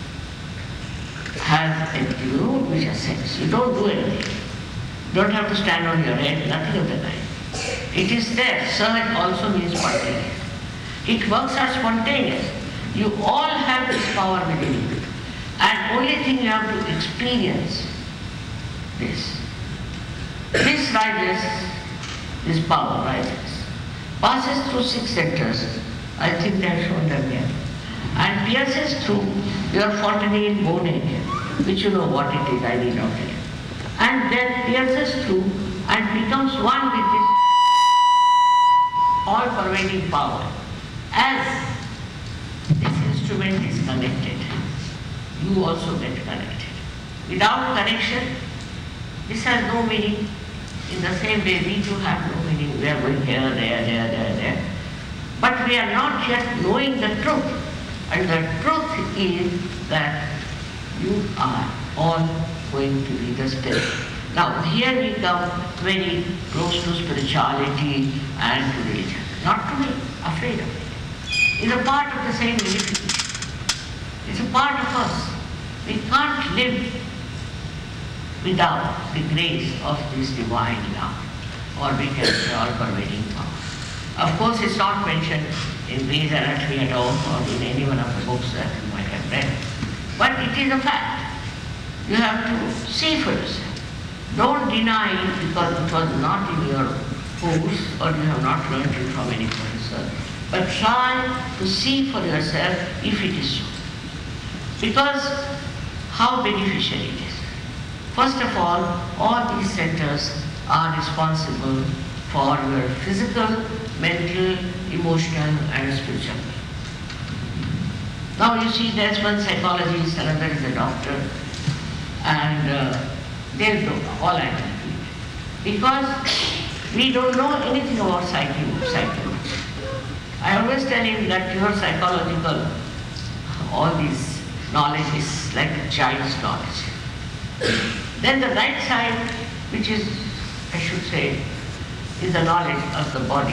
has a root which ascends. You don't do anything. You don't have to stand on your head, nothing of the kind. It is there. Surge also means spontaneous. It works as spontaneous. You all have this power within you. And only thing you have to experience this. This rises, this power rises, passes through 6 centers. I think they have shown them here. And pierces through your fontanine bone area, which you know what it is, I need not tell you. And then pierces through and becomes one with this all-pervading power. As this instrument is connected, you also get connected. Without connection, this has no meaning. In the same way, we too have no meaning. We are going here, there. But we are not yet knowing the truth. And the truth is that you are all going to be the spirit. Now, here we come very close to spirituality and to religion. Not to be afraid of it. It's a part of the same unification. It's a part of us. We can't live without the grace of this divine love, or we can say all-pervading power. Of course, it's not mentioned in Gray's Anatomy at all, or in any one of the books that you might have read. But it is a fact. You have to see for yourself. Don't deny it because it was not in your course, or you have not learned it from any professor. But try to see for yourself if it is so. Because how beneficial it is. First of all these centers are responsible for your physical, mental, emotional and spiritual. Now you see there's one psychologist, another is a doctor, and they'll do all I can do. Because we don't know anything about psychology. I always tell him that your psychological, all this knowledge is like a child's knowledge. Then the right side, which is, I should say, is the knowledge of the body,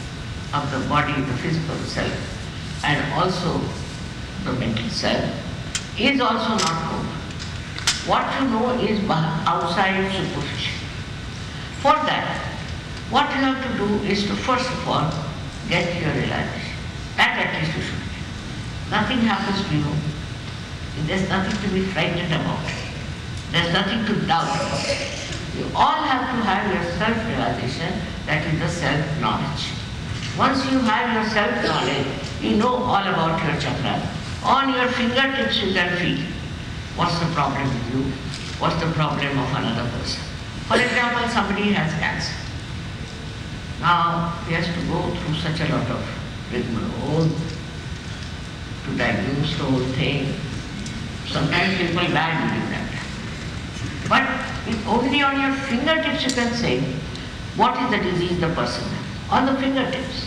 the physical self, and also the mental self, is also not known. What you know is outside superficial. For that, what you have to do is to first of all get your realization. That at least you should get. Nothing happens to you. There's nothing to be frightened about. There's nothing to doubt about. You all have to have your self-realization, that is the self-knowledge. Once you have your self-knowledge, you know all about your chakra. On your fingertips you can feel what's the problem with you, what's the problem of another person. For example, somebody has cancer. Now he has to go through such a lot of rigmarole to diagnose the whole thing. Sometimes people die during that. But only on your fingertips you can say what is the disease the person has. On the fingertips.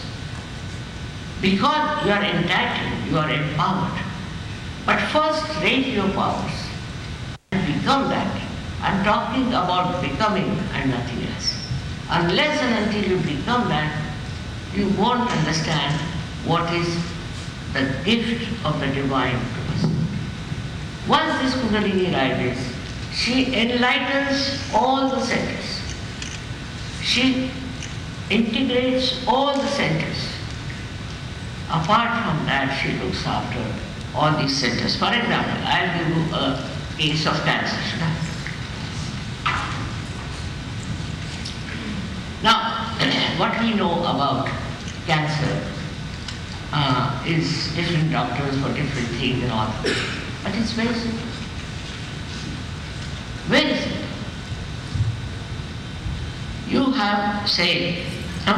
Because you are entitled, you are empowered. But first raise your powers and become that. I'm talking about becoming and nothing else. Unless and until you become that, you won't understand what is the gift of the divine to us. Once this Kundalini rises, she enlightens all the centers. She integrates all the centers. Apart from that, she looks after all these centers. For example, I'll give you a case of cancer. Should I? Now, what we know about cancer is different doctors for different things and all. But it's very simple. Very simple. You have, say,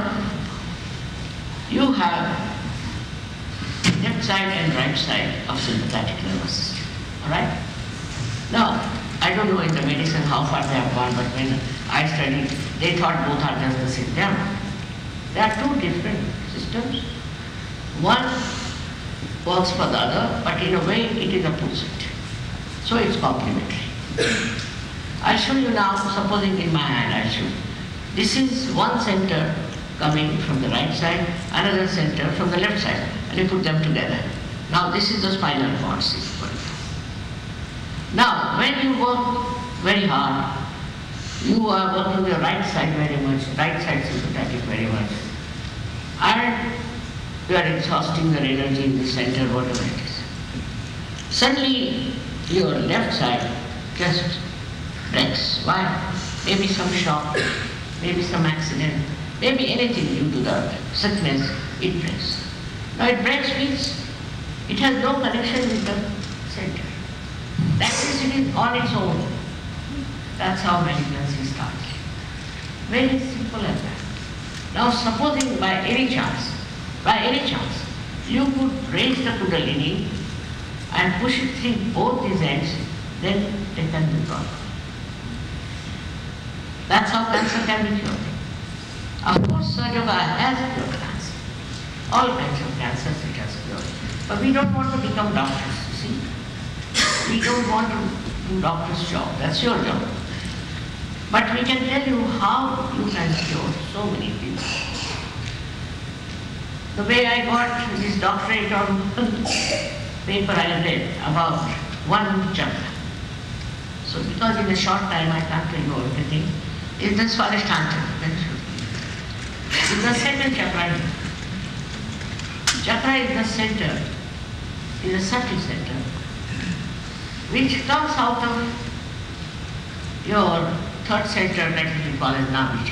you have left side and right side of sympathetic nervous system. Alright? Now, I don't know in the medicine how far they have gone, but when I studied, they thought both are just the same. There are two different systems. One works for the other, but in a way it is opposite. So it's complementary. I'll show you now, supposing in my hand I'll show you. This is one center coming from the right side, another center from the left side, and you put them together. Now this is the spinal cord system. Now when you work very hard, you are working the right side very much, right side sympathetic very much, and you are exhausting your energy in the center, whatever it is. Suddenly your left side just breaks. Why? Maybe some shock, maybe some accident, maybe anything due to the sickness, it breaks. Now it breaks means it has no connection with the center. That is, it is on its own. That's how malignancy starts. Very simple as that. Now supposing by any chance, you could raise the Kundalini and push it through both these ends, then they can be brought. That's how cancer can be cured. Of course, Sahaja Yoga has cured cancer. All kinds of cancers it has cured. But we don't want to become doctors, you see. We don't want to do doctor's job. That's your job. But we can tell you how you can cure so many people. The way I got this doctorate on paper I read about one chakra. So because in a short time I can't tell you everything, is the Swadhisthana. It's the second chakra. Chakra is the center, is a subtle center, which comes out of your third center that we call as Nabhi.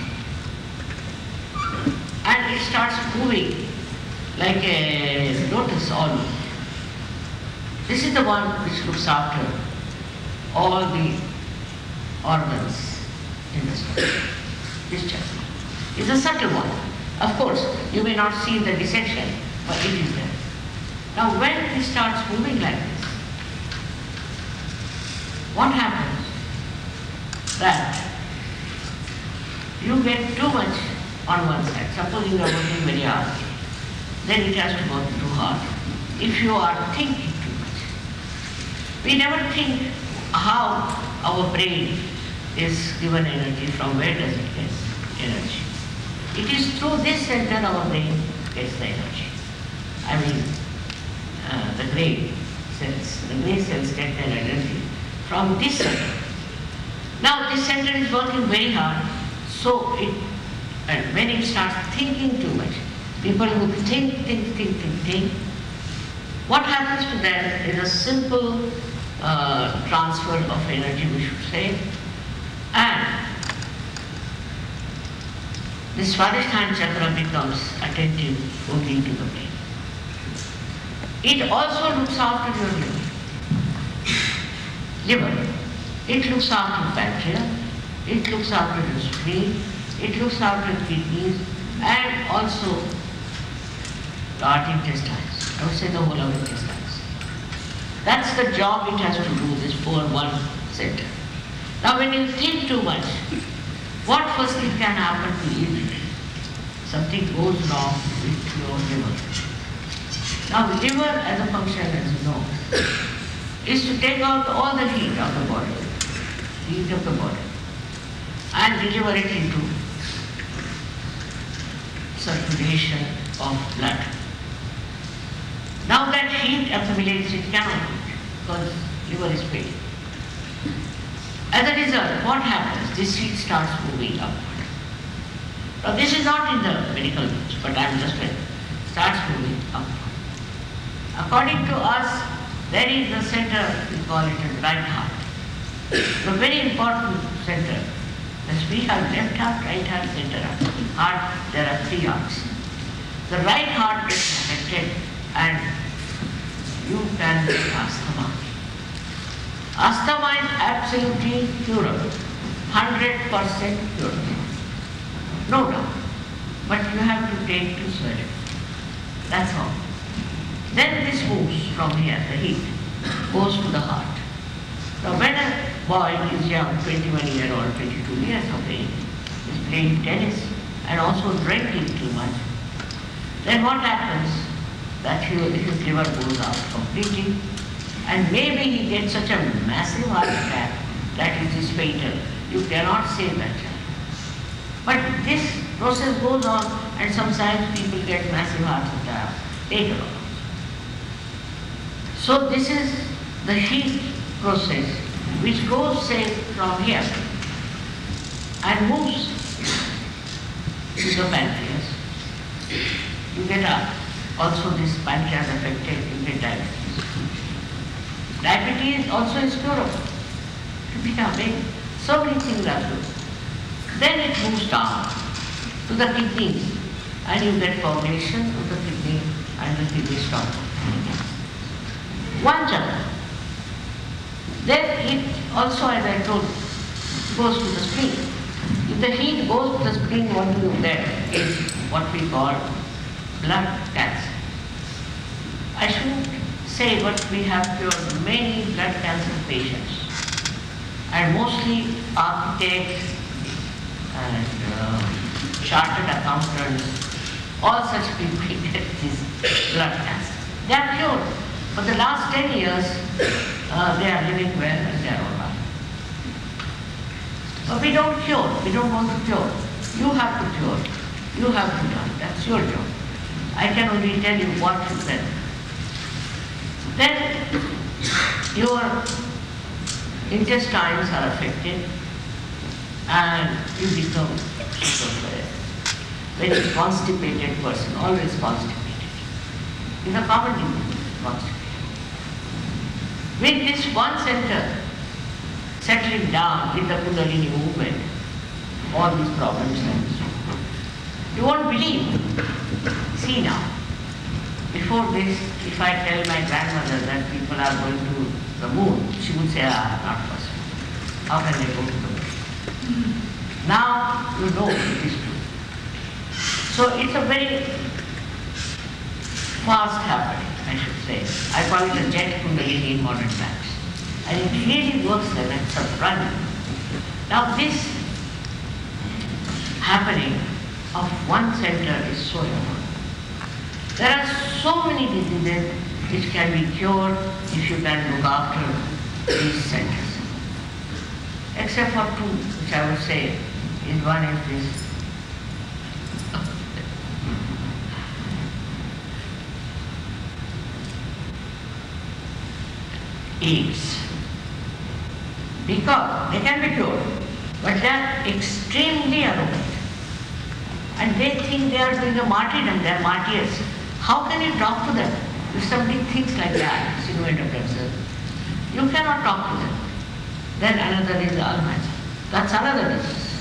And it starts moving like a lotus almost. This is the one which looks after all the organs in the structure. This chakra is a subtle one. Of course, you may not see the dissection, but it is there. Now when it starts moving like this, what happens? That you get too much on one side. Suppose you are working very hard, then it has to work too hard. If you are thinking too much, we never think how our brain is given energy, from where does it get energy. It is through this center our brain gets the energy. I mean, the gray cells get their energy from this center. Now this center is working very hard, so when it starts thinking too much, people who think, what happens to them is a simple transfer of energy, we should say, and this Swadhisthana chakra becomes attentive only to the brain. It also looks after your liver. It looks after pancreas, it looks after your spleen, it looks after kidneys, and also large intestines. I would say the whole of intestines. That's the job it has to do, this poor one center. Now when you think too much, what first thing can happen to you? Something goes wrong with your liver. Now liver as a function, as you know, is to take out all the heat of the body, and deliver it into circulation of blood. Now that heat accumulates, it cannot eat because liver is failing. As a result, what happens? This heat starts moving upward. Now this is not in the medical books, but I am just telling you, starts moving upward. According to us, there is the center, we call it as right heart. The very important center. As we have left heart, right heart, center heart. There are three hearts. The right heart gets affected and you can get asthma. Asthma is absolutely curable, 100% curable, no doubt. But you have to take to surgery. That's all. Then this moves from here, the heat, goes to the heart. Now when a boy is young, 21-year-old, 22 years of age, is playing tennis and also drinking too much, then what happens? That his liver goes out completely, and maybe he gets such a massive heart attack that it is fatal. You cannot save that child. But this process goes on, and sometimes people get massive heart attack later on. So this is the heat process which goes, say, from here and moves to the pancreas. You get also this pancreas affected, you get diabetes. Diabetes also is curable. You become big. So many things are good. Then it moves down to the kidneys, and you get coagulation of the kidney and the kidney stone. One channel. Then it also, as I told, goes to the spleen. If the heat goes to the spleen, what do you get is what we call blood cancer. I shouldn't say, but we have cured many blood cancer patients, and mostly architects and chartered accountants, all such people get this blood cancer. They are cured. For the last 10 years, they are living well and they are all right. But we don't cure. We don't want to cure. You have to cure. You have to do. That's your job. I can only tell you what you can. Then your intestines are affected and you become sort of a very constipated person, always constipated. It's a common disease, constipated. With this one center settling down with the Kundalini movement, all these problems are solved. You won't believe. See now, before this, if I tell my grandmother that people are going to the moon, she would say, not possible. How can they go to the moon? Now you know it is true. So it's a very fast happening, I should say. I call it a jet Kundalini in modern times. And it really works then and surprising. Now this happening of one center is so important. There are so many diseases which can be cured if you can look after these centers. Except for two, which I would say, one is this. AIDS. Because they can be cured, but they are extremely arrogant. And they think they are doing a martyrdom, they are martyrs. How can you talk to them? If somebody thinks like that, insinuate of themselves, you cannot talk to them. Then another is Alzheimer's. That's another disease,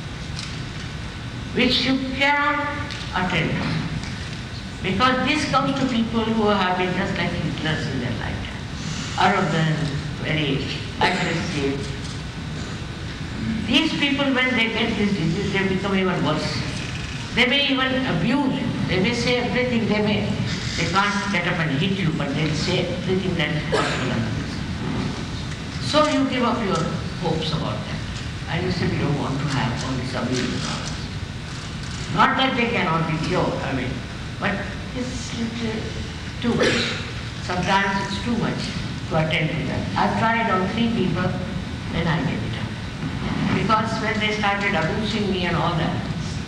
which you cannot attend to. Because this comes to people who have been just like Hitlers in their lifetime. Arrogant, very aggressive. These people, when they get this disease, they become even worse. They may even abuse you. They may say everything. They can't get up and hit you, but they'll say everything that is possible under this. So you give up your hopes about that. And you say, we don't want to have all this abuse and all this. Not that they cannot be cured, but it's too much. Sometimes it's too much to attend to that. I've tried on 3 people, then I gave it up. Because when they started abusing me and all that,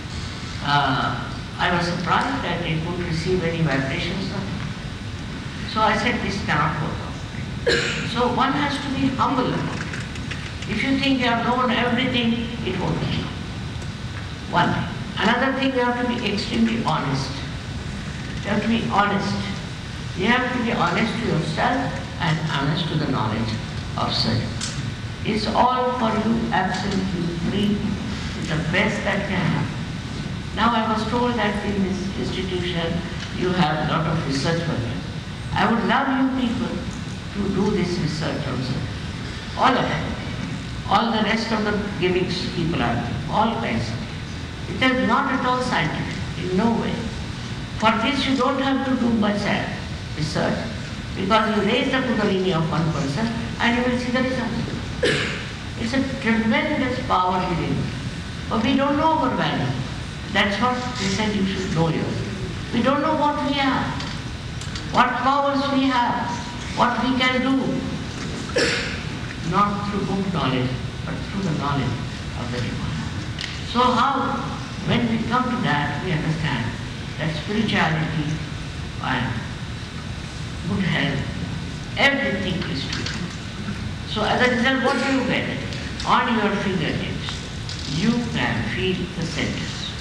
I was surprised that they couldn't receive any vibrations. So I said, this cannot work out. So one has to be humble about it. If you think you have known everything, it won't work out. One thing. Another thing, you have to be extremely honest. You have to be honest. You have to be honest to yourself and honest to the knowledge of surgery. It's all for you, absolutely free. It's the best that can happen. Now I was told that in this institution, you have a lot of research for that. I would love you people to do this research also. All of it. All the rest of the gimmicks people are doing, all kinds of it. It is not at all scientific, in no way. For this you don't have to do much research, because you raise the Kundalini of one person and you will see the result. It's a tremendous power within you. But we don't know our value. That's what they said you should know yourself. We don't know what we have, what powers we have, what we can do. Not through book knowledge, but through the knowledge of the divine. So how, when we come to that, we understand that spirituality and good health, everything is true. So as a result, what do you get? On your fingertips, you can feel the centers.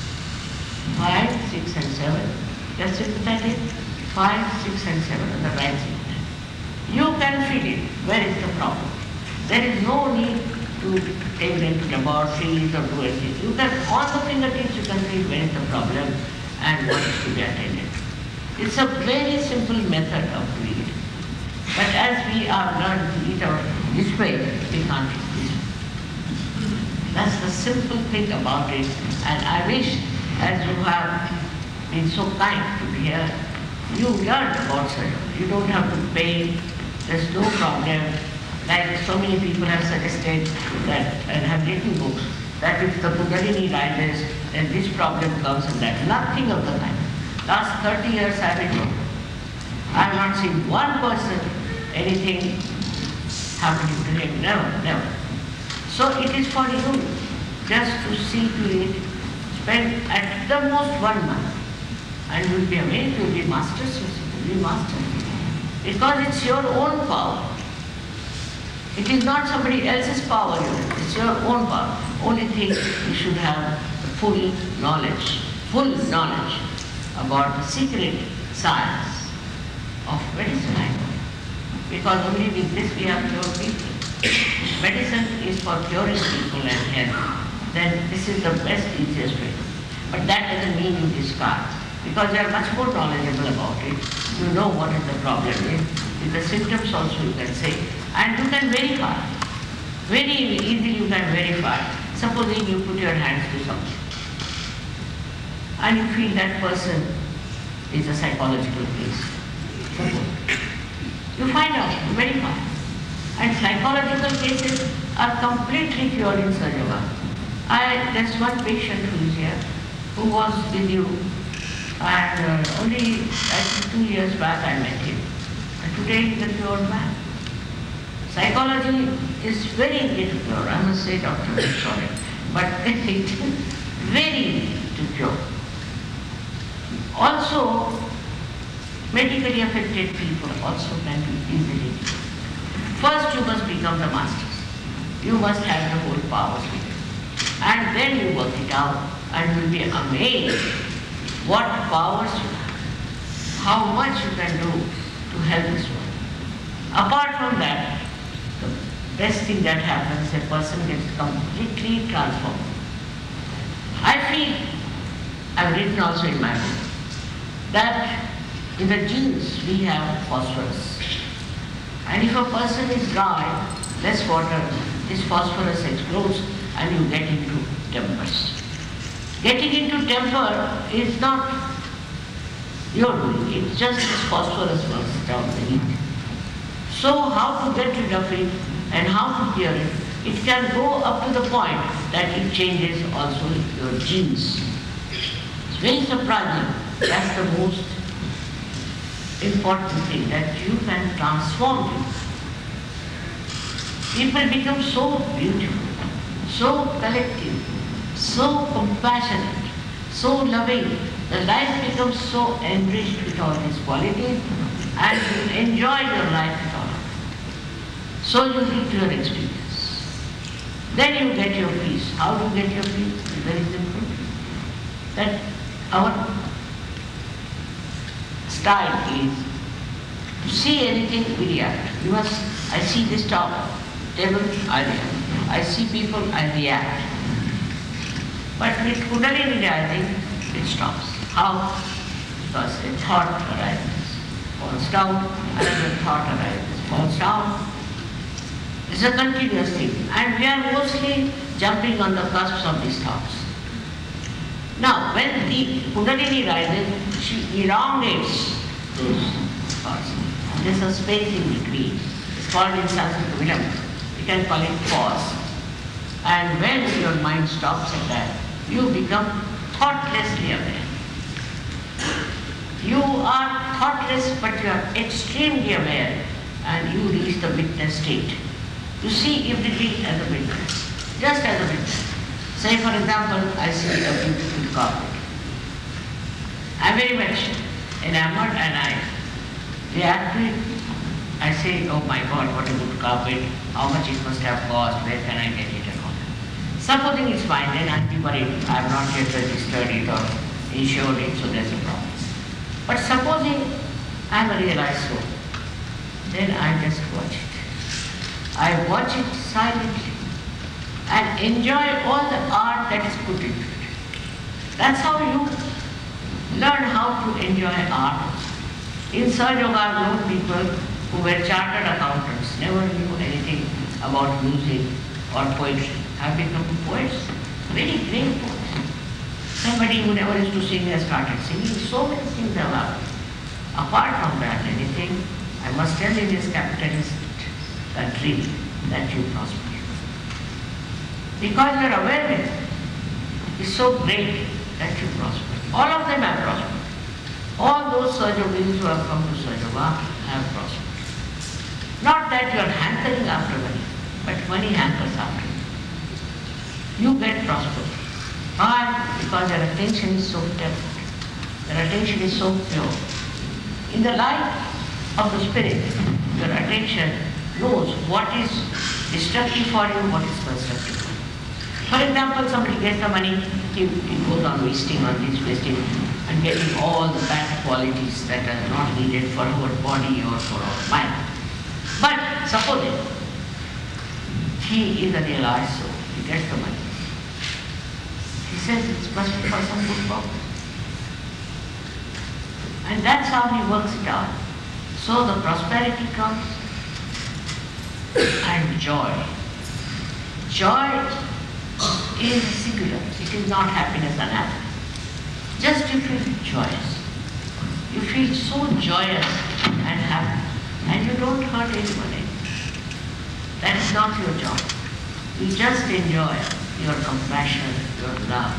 5, 6 and 7. Just look at it. 5, 6 and 7 on the right side. You can feel it. Where is the problem? There is no need to take it into laboratories or do anything. You can, on the fingertips, you can feel where is the problem and what is to be attended. It's a very simple method of doing it. But as we are learned to eat our this way, we can't eat this way. That's the simple thing about it. And I wish, as you have been so kind to be here, you learned about surgery. You don't have to pay. There's no problem. Like so many people have suggested that, and have written books, that if the Kundalini rises, then this problem comes and that. Nothing of the kind. Last 30 years I've been doing. I have not seen one person, anything happening to him. Never, never. So it is for you just to see to it, spend at the most 1 month, and you will be amazed, you will be masters, you will be masters. Because it's your own power. It is not somebody else's power, it's your own power. Only thing you should have the full knowledge about the secret science of medicine. Because only with this we have cured people. Medicine is for curing people and health. Then this is the best, easiest way. But that doesn't mean you discard. Because you are much more knowledgeable about it. You know what is the problem is. With the symptoms also you can say. And you can verify. Very easily you can verify. Supposing you put your hands to something. And you feel that person is a psychological case. You find out, you verify. And psychological cases are completely cured in Sahaja Yoga. There's one patient who is here, who was with you, and only I think 2 years back I met him. And today he's a cured man. Psychology is very easy to cure. I must say, doctor, I'm sorry. But it's very easy to cure. Also, medically affected people also can be easily cured. First you must become the masters. You must have the whole powers with you. And then you work it out and you will be amazed what powers you have, how much you can do to help this world. Apart from that, the best thing that happens, a person gets completely transformed. I feel, I've written also in my book, that in the genes we have phosphorus. And if a person is dry, less water, this phosphorus explodes and you get into tempers. Getting into temper is not your doing, it's just this phosphorus works down the heat. So how to get rid of it and how to cure it, it can go up to the point that it changes also your genes. It's very surprising. That's the most important thing, that you can transform it. People become so beautiful, so collective, so compassionate, so loving. The life becomes so enriched with all these qualities and you enjoy your life with all of it. So you live your experience. Then you get your peace. How do you get your peace? It's very simple. That our style is to see anything, we react. You must, I see this table, I react. I see people, I react. But with Kundalini rising, it stops. How? because a thought arises, falls down, another thought arises, falls down. It's a continuous thing, and we are mostly jumping on the cusps of these thoughts. Now, when the Kundalini rises, she elongates those thoughts. There's a space in between. It's called in Sanskrit vilam. You can call it pause. And when your mind stops at that, you become thoughtlessly aware. You are thoughtless, but you are extremely aware, and you reach the witness state. You see everything as a witness, just as a witness. Say, for example, I see a beautiful carpet. I'm very much enamored and I react to it. I say, oh my God, what a good carpet, how much it must have cost, where can I get it and all that. Supposing it's fine, then I'll be worried. I have not yet registered it or insured it, so there's a problem. But supposing I'm a realized soul, then I just watch it. I watch it silently and enjoy all the art that is put into it. That's how you learn how to enjoy art. In Sahaja Yoga, I've known people who were chartered accountants, never knew anything about music or poetry, have become poets, very great poets. Somebody who never used to sing has started singing. So many things have happened. Apart from that, anything, I must tell you, in this capitalist country that you prosper. Because your awareness is so great that you prosper. All of them have prospered. All those Sahaja Yogis who have come to Sahaja Yoga have prospered. Not that you are hankering after money, but money hankers after you. You get prospered. Why? Because your attention is so depth. Your attention is so pure. In the light of the spirit, your attention knows what is destructive for you, what is constructive for you. For example, somebody gets the money, he goes on wasting on this, wasting, and getting all the bad qualities that are not needed for our body or for our mind. But supposing he is a realized soul, he gets the money. He says it must be for some good purpose. And that's how he works it out. So the prosperity comes and joy. Joy is singular. It is not happiness and happiness. Just you feel joyous. You feel so joyous and happy. And you don't hurt anyone. That is not your job. You just enjoy your compassion, your love.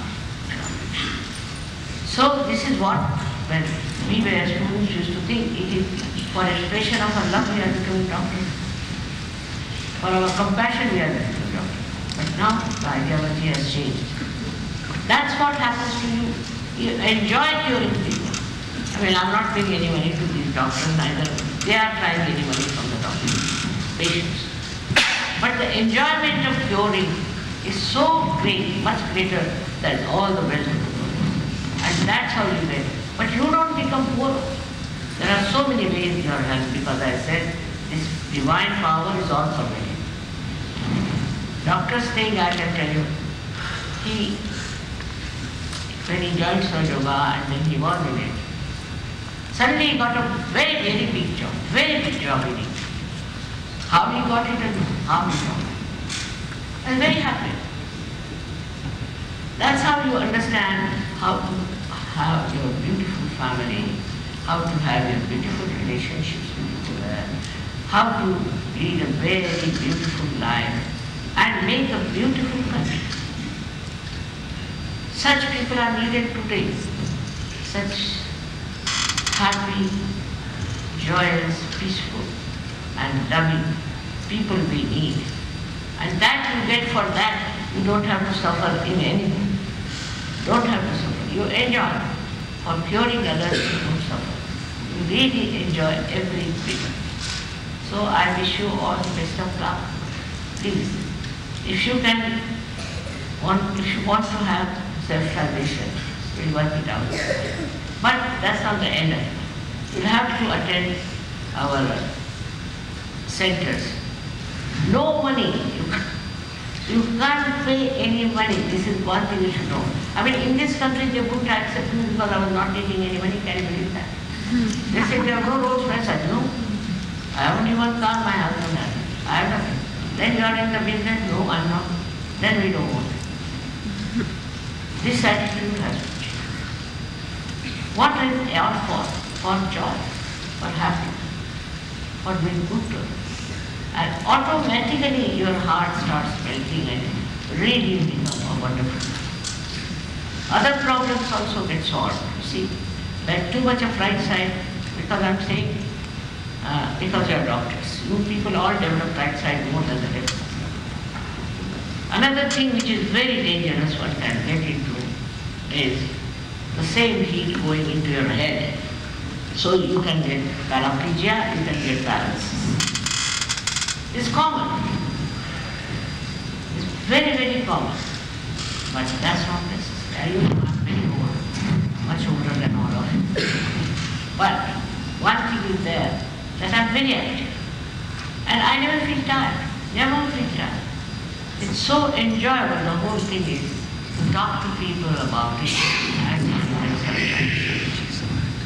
So this is what, when we were students, used to think it is for expression of our love we are becoming doctors. For our compassion we are becoming doctors. But now the ideology has changed. That's what happens to you. You enjoy curing people. I mean, I'm not paying any money to these doctors, neither they are trying any money from the doctors, patients. But the enjoyment of curing is so great, much greater than all the wealth of the world. And that's how you get it. But you don't become poor. There are so many ways you are helped, because I said this divine power is all pervading. Dr. Singh, I can tell you, when he joined Sahaja Yoga and then he was in it, suddenly he got a very, very big job in it. How he got it and how he got it. I was very happy. That's how you understand how to have your beautiful family, how to have your beautiful relationships with each other, how to lead a very beautiful life and make a beautiful country. Such people are needed today. Such happy, joyous, peaceful and loving people we need. And that you get for that, you don't have to suffer in anything. Don't have to suffer. You enjoy. For curing others, you don't suffer. You really enjoy every bit. So I wish you all the best of luck. Please, if you want to have self-salvation, we'll work it out. But that's not the end of it. You'll have to attend our centers. No money. You can't pay any money. This is one thing you should know. I mean, in this country, they wouldn't accept me because I was not taking any money. Can you believe that? They said, you have no Rolls Royce. I said, no. I have only one car, my husband has it. I have nothing. Then you are in the business? No, I'm not. Then we don't want it. This attitude has to change. What is all for? For joy, for happiness, for doing good to others. And automatically your heart starts melting and really become a wonderful life. Other problems also get solved. You see, like too much of right side, because I'm saying, because you are doctors. You people all develop right side more than the left. Another thing which is very dangerous one can get into is the same heat going into your head. So you can get paraplegia, you can get paralysis. It's common. It's very, very common. But that's not necessary. You are very old, much older than all of you. But one thing is there, that I'm very active. And I never feel tired. Never feel tired. It's so enjoyable, the whole thing is, to talk to people about it and sometimes.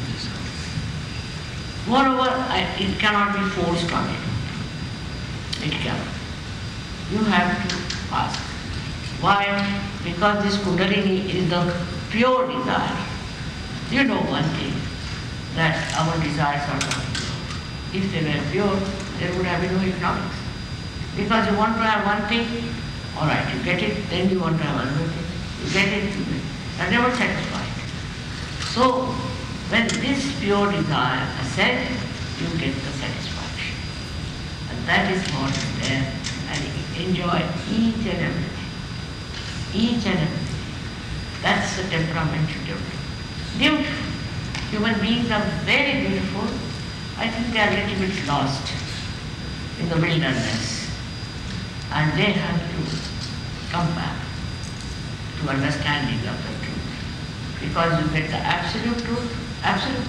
Moreover, it cannot be forced on you. It cannot. You have to ask. Why? Because this Kundalini is the pure desire. You know one thing, that our desires are not pure. If they were pure, there would have been no economics. Because you want to have one thing, all right, you get it, then you want to have another thing. You get it, you get it. You're never satisfied. So, when this pure desire ascends, you get the satisfaction. And that is what is there. And enjoy each and everything. Each and everything. That's the temperament you develop. Beautiful. Human beings are very beautiful. I think they are a little bit lost in the wilderness. And they have to come back to understanding of the truth. Because you get the absolute truth, absolute.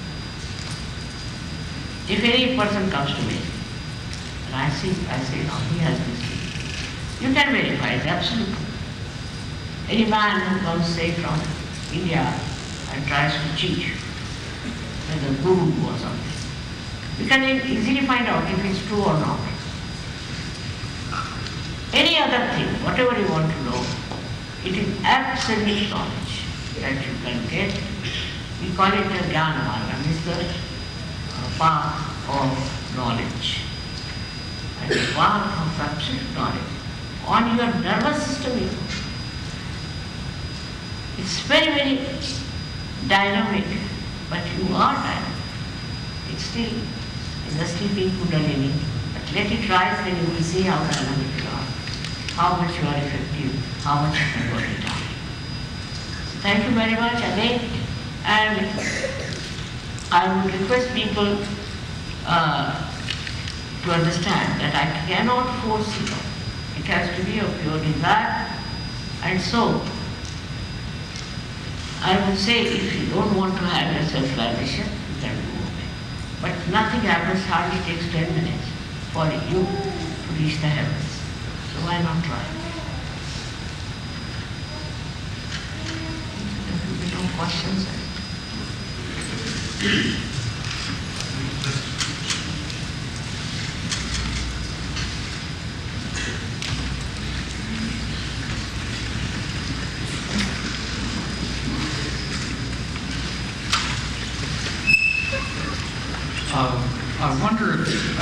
If any person comes to me, and I say, no, he has this. You can verify it, absolute truth. Any man who comes, say, from India and tries to cheat, like a guru or something, you can easily find out if it's true or not. Any other thing, whatever you want to know, it is absolute knowledge that you can get. We call it the Jnana Marga, means the path of knowledge. And the path of absolute knowledge. On your nervous system, you know. It's very, very dynamic, but you are dynamic. It's still in the sleeping Kundalini, but let it rise, then you will see how dynamic you are. How much you are effective, how much you can work it out. So thank you very much again, and I would request people to understand that I cannot force it. It has to be of pure desire, and so I would say if you don't want to have your self-realization, you can go away. But nothing happens, hardly takes 10 minutes for you to reach the heavens. So why not try? There will be no questions. I wonder if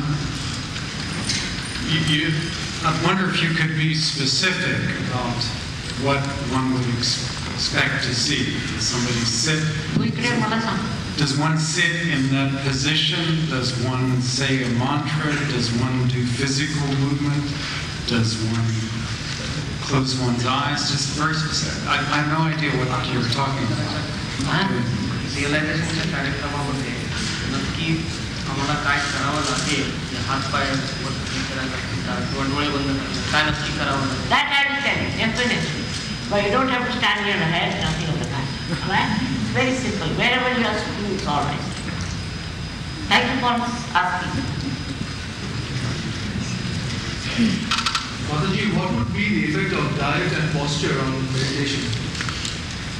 I wonder if you could be specific about what one would expect to see. Does somebody sit? Does one sit in that position? Does one say a mantra? Does one do physical movement? Does one close one's eyes? Just very specific. I have no idea what you're talking about. That I will tell you, definitely. But you don't have to stand on your head, nothing of the kind. Right? It's very simple. Wherever you are sitting, it's all right. Thank you for asking. Mataji, what would be the effect of diet and posture on meditation?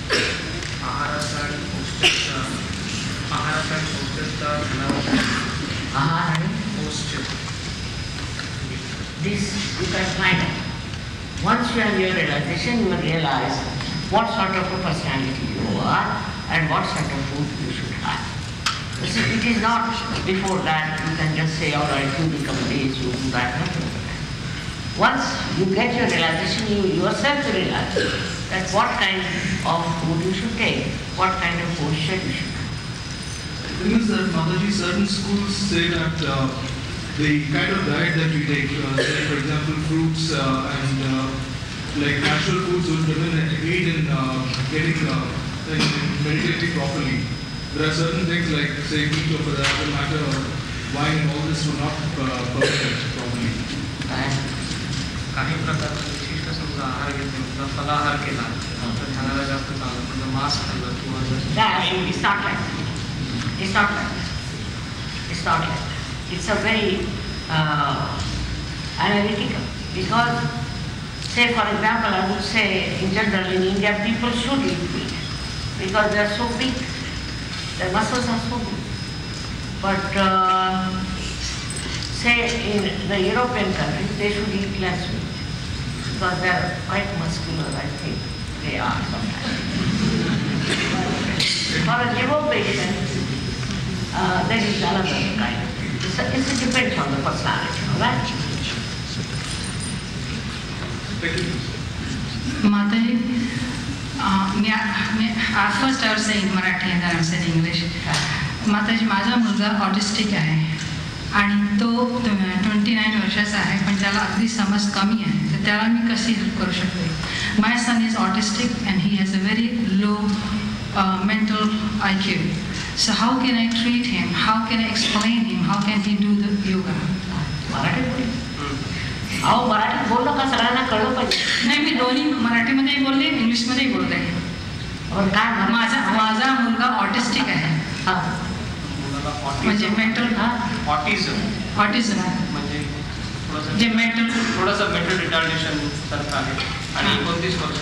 This you can find out. Once you have your realization, you will realize what sort of a personality you are and what sort of food you should have. You see, it is not before that you can just say, all right, you become this, you do that, nothing like that. Once you get your realization, you yourself realize that what kind of food you should take, what kind of posture you should have. Mataji, certain schools say that the kind of diet that we take, say for example fruits and like natural foods will aid in getting meditating properly. There are certain things like say meat or for that matter or wine and all this will not permeate properly. काही प्रकारचा विशिष्ट समजा आहार घेतला फलाहार केला तर ध्यानाला जास्त चालतं म्हणजे मांस खाल्लं किंवा It's not like that. It's not like that. It's not like that. It's a very analytical. Because, say for example, I would say in general in India people should eat meat because they are so big. Their muscles are so big. But say in the European countries they should eat less meat because they are quite muscular, I think. They are sometimes. For a liver patient, there is another kind. It depends on the personality, all right? Mataji, first I was saying Marathi and then I was saying English. Mataji, माझा मुलगा autistic आहे आणि तो 29 वर्षाचा आहे पण त्याला अगदी समज कमी आहे तर त्याला मी कशी हेल्प करू शकते. My son is autistic and he has a very low mental IQ. So how can I treat him? How can I explain him? How can he do the yoga? Marathi बोल. अहो मराठीत बोललो का सगळ्यांना कळलं पाहिजे. नाही मी दोन्ही मराठीमध्येही बोलले इंग्लिशमध्येही बोलले. काय माझा मुलगा ऑटिस्टिक आहे. म्हणजे मेंटल ऑटिझम म्हणजे जे मेंटल थोडंसं मेंटल रिटार्डेशन सारखं आहे आणि 29 वर्ष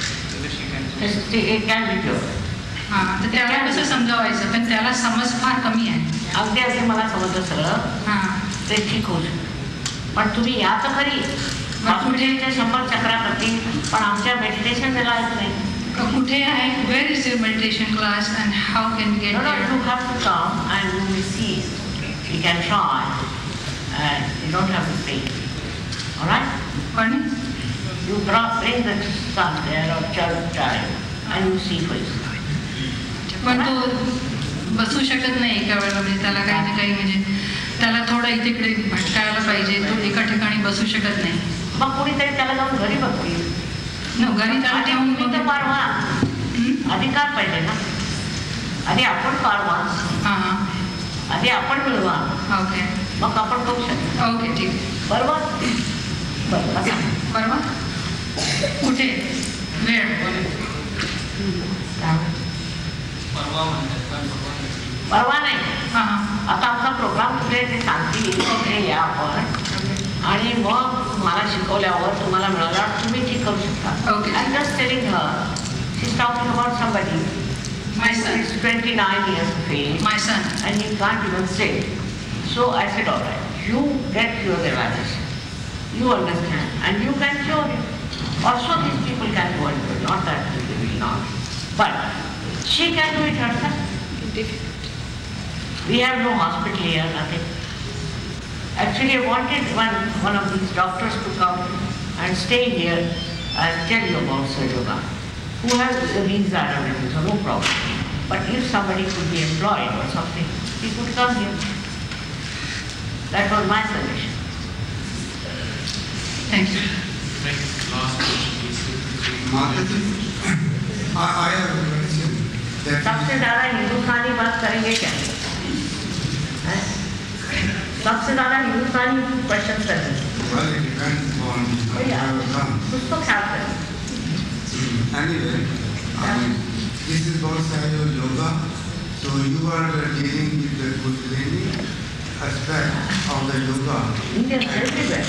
हां तर त्याला कसं समजावायचं पण त्याला समज फार कमी आहे. अगदी अगदी मला समजलं सगळं. हां ते ठीक होऊ शकतं पण तुम्ही या तर खरी हॉस्पिटलचे 100 चक्रा करतील पण आमच्या मेडिटेशन त्याला येत नाही. कुठे आहे? Where is your meditation class and how can we get there? You have to come and you will see. You can try and you don't have to pay. All right? Pardon? You bring the son there or child and you see for yourself. पण तो बसू शकत नाही एका वेळेला म्हणजे त्याला काही ना काही म्हणजे त्याला थोडं इकडे भटकायला पाहिजे. तो एका ठिकाणी बसू शकत नाही. मग कोणीतरी त्याला जाऊन घरी बघतील. घरी त्याला ठेवून तर पारवा अधिकार पाहिजे ना. आधी आपण पारवा आधी आपण मिळवा ओके मग आपण करू शकतो. ओके ठीक आहे. बरोबर परवा कुठे वेळ परवा नाही. हां आता आमचा प्रोग्राम कुठे ते सांगतील कुठे या आपण आणि मग मला शिकवल्यावर तुम्हाला मिळाल्यावर तुम्ही ठीक करू शकता. Okay. I just telling her she is talking about somebody My son is 29 years of age. My son. And he can't even sit. So I said, all right, you get your realization. You understand and you can cure it. Also these people can go and do it, not that they will not. But she can do it herself. We have no hospital here, nothing. Actually, I wanted one of these doctors to come and stay here and tell you about Sahaja Yoga, who has a visa and everything, so no problem. But if somebody could be employed or something, he could come here. That was my suggestion. Thank you. Last question, Mataji, I have a question. सबसे ज़्यादा हिंदुस्तानी बात करेंगे क्या? सबसे ज़्यादा हिंदुस्तानी question करेंगे. Well, it depends on how it comes. कुछ तो ख्याल करें. Anyway, this is about Sahaja Yoga. So you are dealing with the Kundalini aspect of the yoga. Indians everywhere.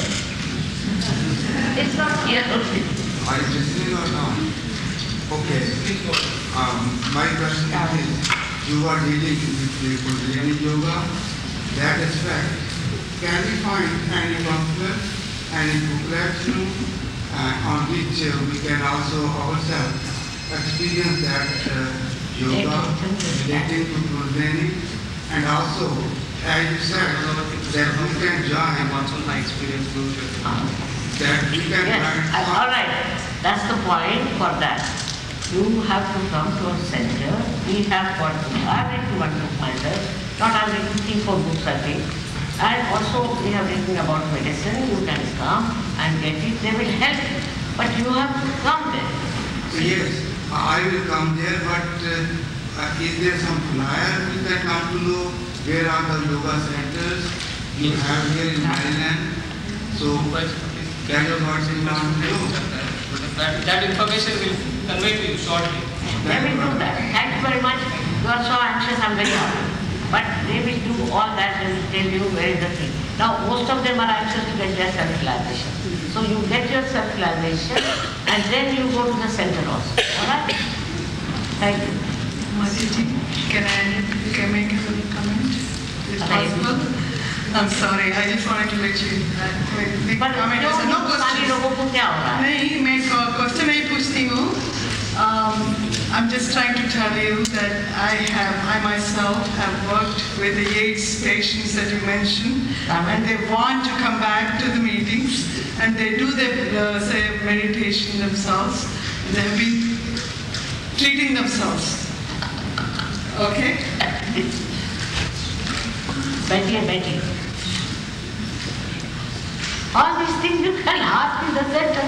It's not here only. Are you listening or not? Okay. My question is, you are dealing with the Kundalini Yoga, that aspect. Can we find any pamphlet, any booklet, on which we can also ourselves experience that yoga relating to Kundalini, and also, as you said, that we can join. My experience That we can Yes, join. all right. That's the point for that. You have to come to our center. We have got I've written one book myself. Not I've written 3-4 books, I think. And also we have written about medicine. You can come and get it. They will help you. But you have to come there. Yes, I will come there, but is there some flyer we can come to know where are the yoga centers you have here in Maryland? So that is what we want to know. That information will convey to you shortly. They will do that. Thank you very much. You are so anxious. I'm very happy. But they will do all that. They will tell you where is the thing. Now, most of them are anxious to get their self-realization. So you get your self-realization and then you go to the center also. All right? Thank you. Madhiji, can I make a little comment? Is it possible? I'm sorry, I just wanted to let you make But comment. No question. लोगों को क्या हो रहा है? नहीं, मैं question नहीं पूछती हूँ. I'm just trying to tell you that I myself have worked with the AIDS patients that you mentioned, and they want to come back to the meetings, and they do their say meditation themselves. They have been treating themselves. Okay? बैठिए. All these things you can ask in the center.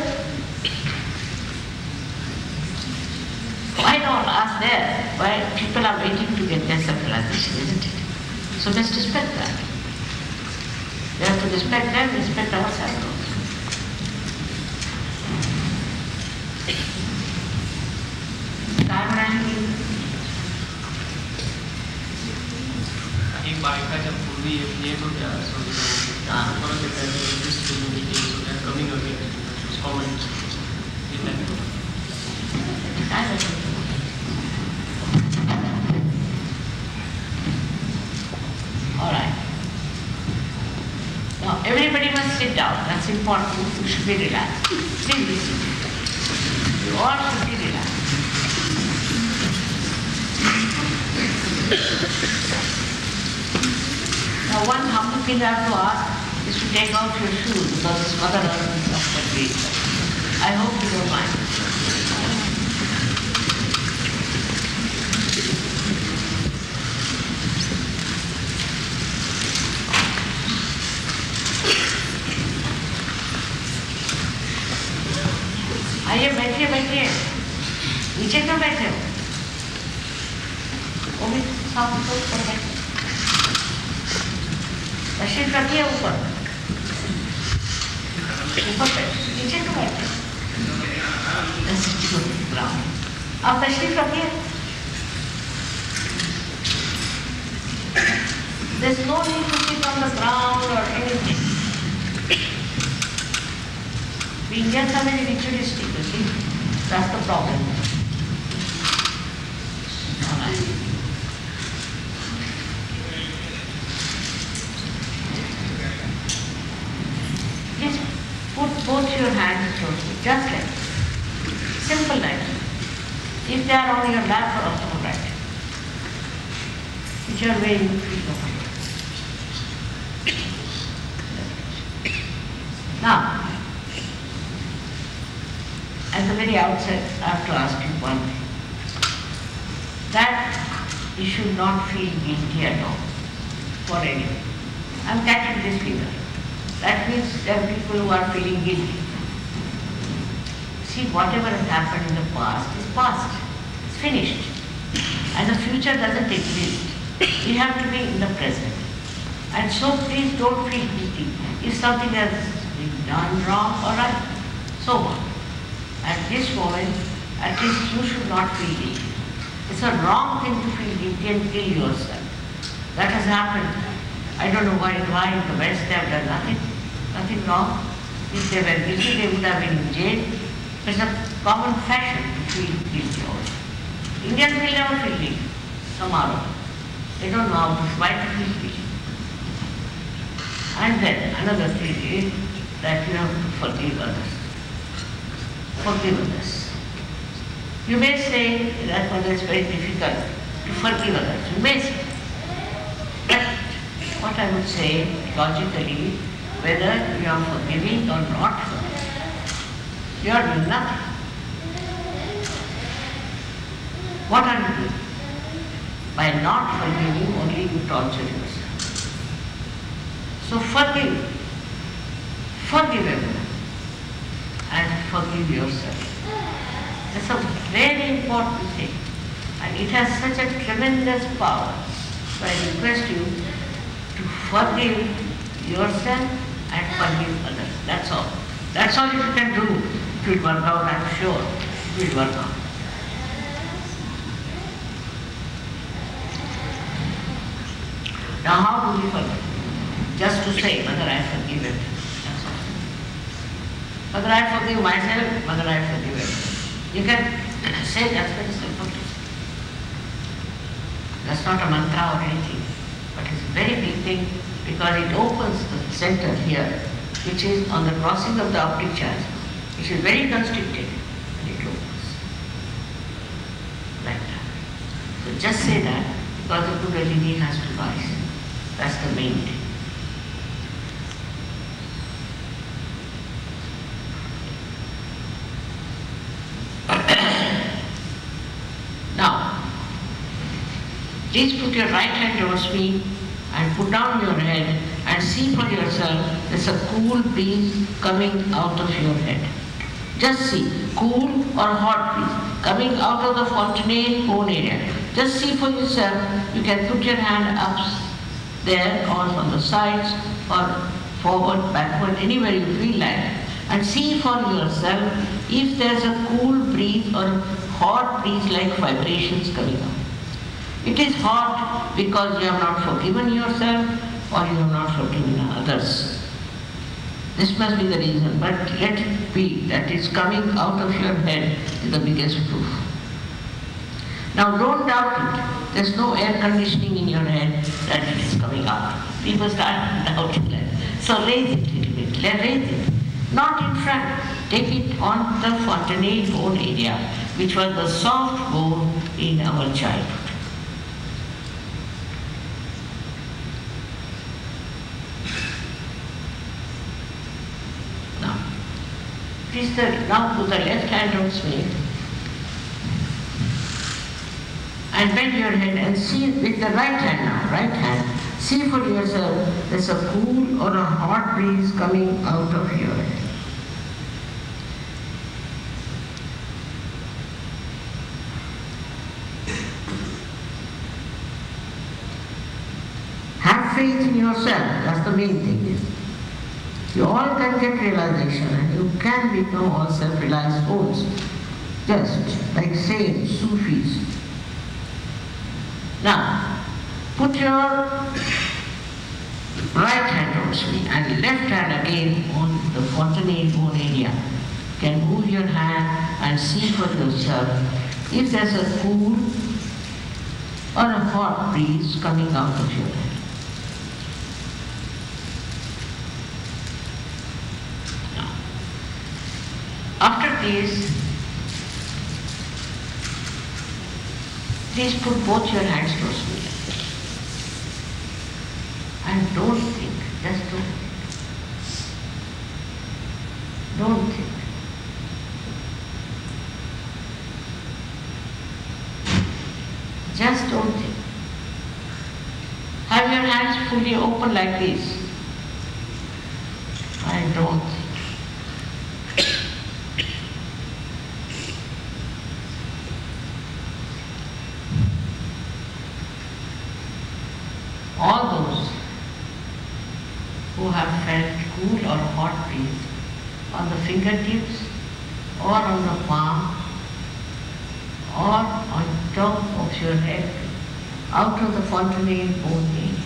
Why not ask there? Why people are waiting to get their self-realization, isn't it? So let's respect that. We have to respect them, respect ourselves also. एक बाइका जब पूर्वी ये तो क्या सो for the this meeting, so they're coming again to comment in that. All right. Now everybody must sit down. That's important. You should be relaxed. Please listen. You all should be relaxed. Now one humble thing I have to ask is to take out your shoes because it's Mother Earth of the creator. I hope you don't mind. आइए बैठिए नीचे क्यों बैठे हो वो भी साफ ऊपर बैठे तशरीफ रखिए ऊपर बैठे नीचे क्यों बैठे आप तशरीफ रखिए there's no need to sit on the ground or anything. We Indians are very ritualistic, you see. That's the problem. All right. Just put both your hands closely, just like this. Simple like this. If they are on your lap or on your right, whichever way you feel over. Now, at the very outset, I have to ask you one thing. That you should not feel guilty at all for anything. I'm catching this figure. That means there are people who are feeling guilty. See, whatever has happened in the past is past. It's finished. And the future doesn't exist. You have to be in the present. And so please don't feel guilty. If something has been done wrong, all right, so what? At this moment, at least you should not feel guilty. It's a wrong thing to feel guilty and kill yourself. That has happened. I don't know why in the West they have done nothing wrong. If they were guilty, they would have been in jail. It's a common fashion to feel guilty also. Indians will never feel guilty tomorrow. They don't know why to feel guilty. And then another thing is that you have to forgive others. Forgive others. You may say that it's very difficult to forgive others. You may say. But what I would say logically, whether you are forgiving or not forgiving, you are doing nothing. What are you doing? By not forgiving, only you torture yourself. So forgive. Forgive everyone. And forgive yourself. That's a very important thing. And it has such a tremendous power. So I request you to forgive yourself and forgive others. That's all. That's all you can do. It will work out, I'm sure. It will work out. Now how do we forgive? Just to say, Mother, I forgive it. That's all. Mother, I forgive myself. Mother, I forgive it. You can say that's very simple. That's not a mantra or anything, but it's a very big thing because it opens the center here, which is on the crossing of the optic chiasm, which is very constricted, and it opens. Like that. So just say that because the Kundalini has to rise. That's the main thing. Now, please put your right hand towards me and put down your head and see for yourself there's a cool breeze coming out of your head. Just see, cool or hot breeze coming out of the fontanelle bone area. Just see for yourself. You can put your hand up there or on the sides or forward, backward, anywhere you feel like, and see for yourself if there's a cool breeze or a hot breeze like vibrations coming out. It is hot because you have not forgiven yourself or you have not forgiven others. This must be the reason, but let it be that it's coming out of your head is the biggest proof. Now don't doubt it. There's no air conditioning in your head that it is coming out. People start doubting that. So raise it a little bit. Raise it. Not in front. Take it on the fontanelle bone area, which was the soft bone in our childhood. Now, please now put the left hand towards me. And bend your head and see with the right hand now, right hand. See for yourself there's a cool or a hot breeze coming out of your head. Have faith in yourself, that's the main thing. You all can get realization and you can become all self-realized souls. Just like saints, Sufis. Now, put your right hand towards me and left hand again on the fontanelle bone area. You can move your hand and see for yourself if there's a cool or a hot breeze coming out of your head. Now, after this, please put both your hands towards me. And don't think, just don't think. Don't think. Just don't think. Have your hands fully open like this. And don't think. All those who have felt cool or hot breeze on the fingertips or on the palm or on top of your head out of the fontanelle bone area.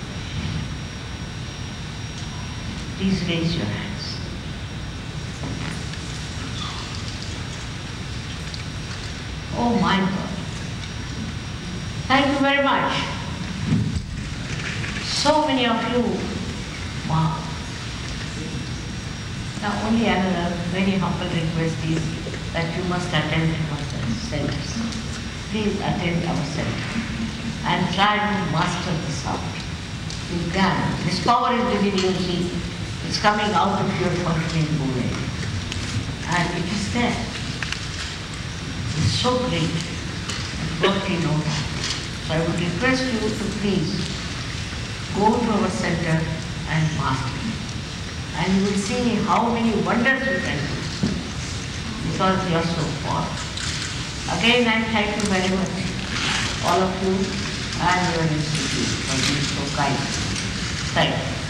Please raise your hands. Oh my God, Thank you very much. So many of you, wow. Now only another very humble request is that you must attend our centers. Please attend our center and try to master the sound. You can. This power is within you, see. It's coming out of your functioning brain. And it is there. It's so great. Bhakti no doubt. So I would request you to please go to our center and master it. And you will see how many wonders you can do because you are so far. Again, I thank you very much, all of you and your institute for being so kind. Thank you.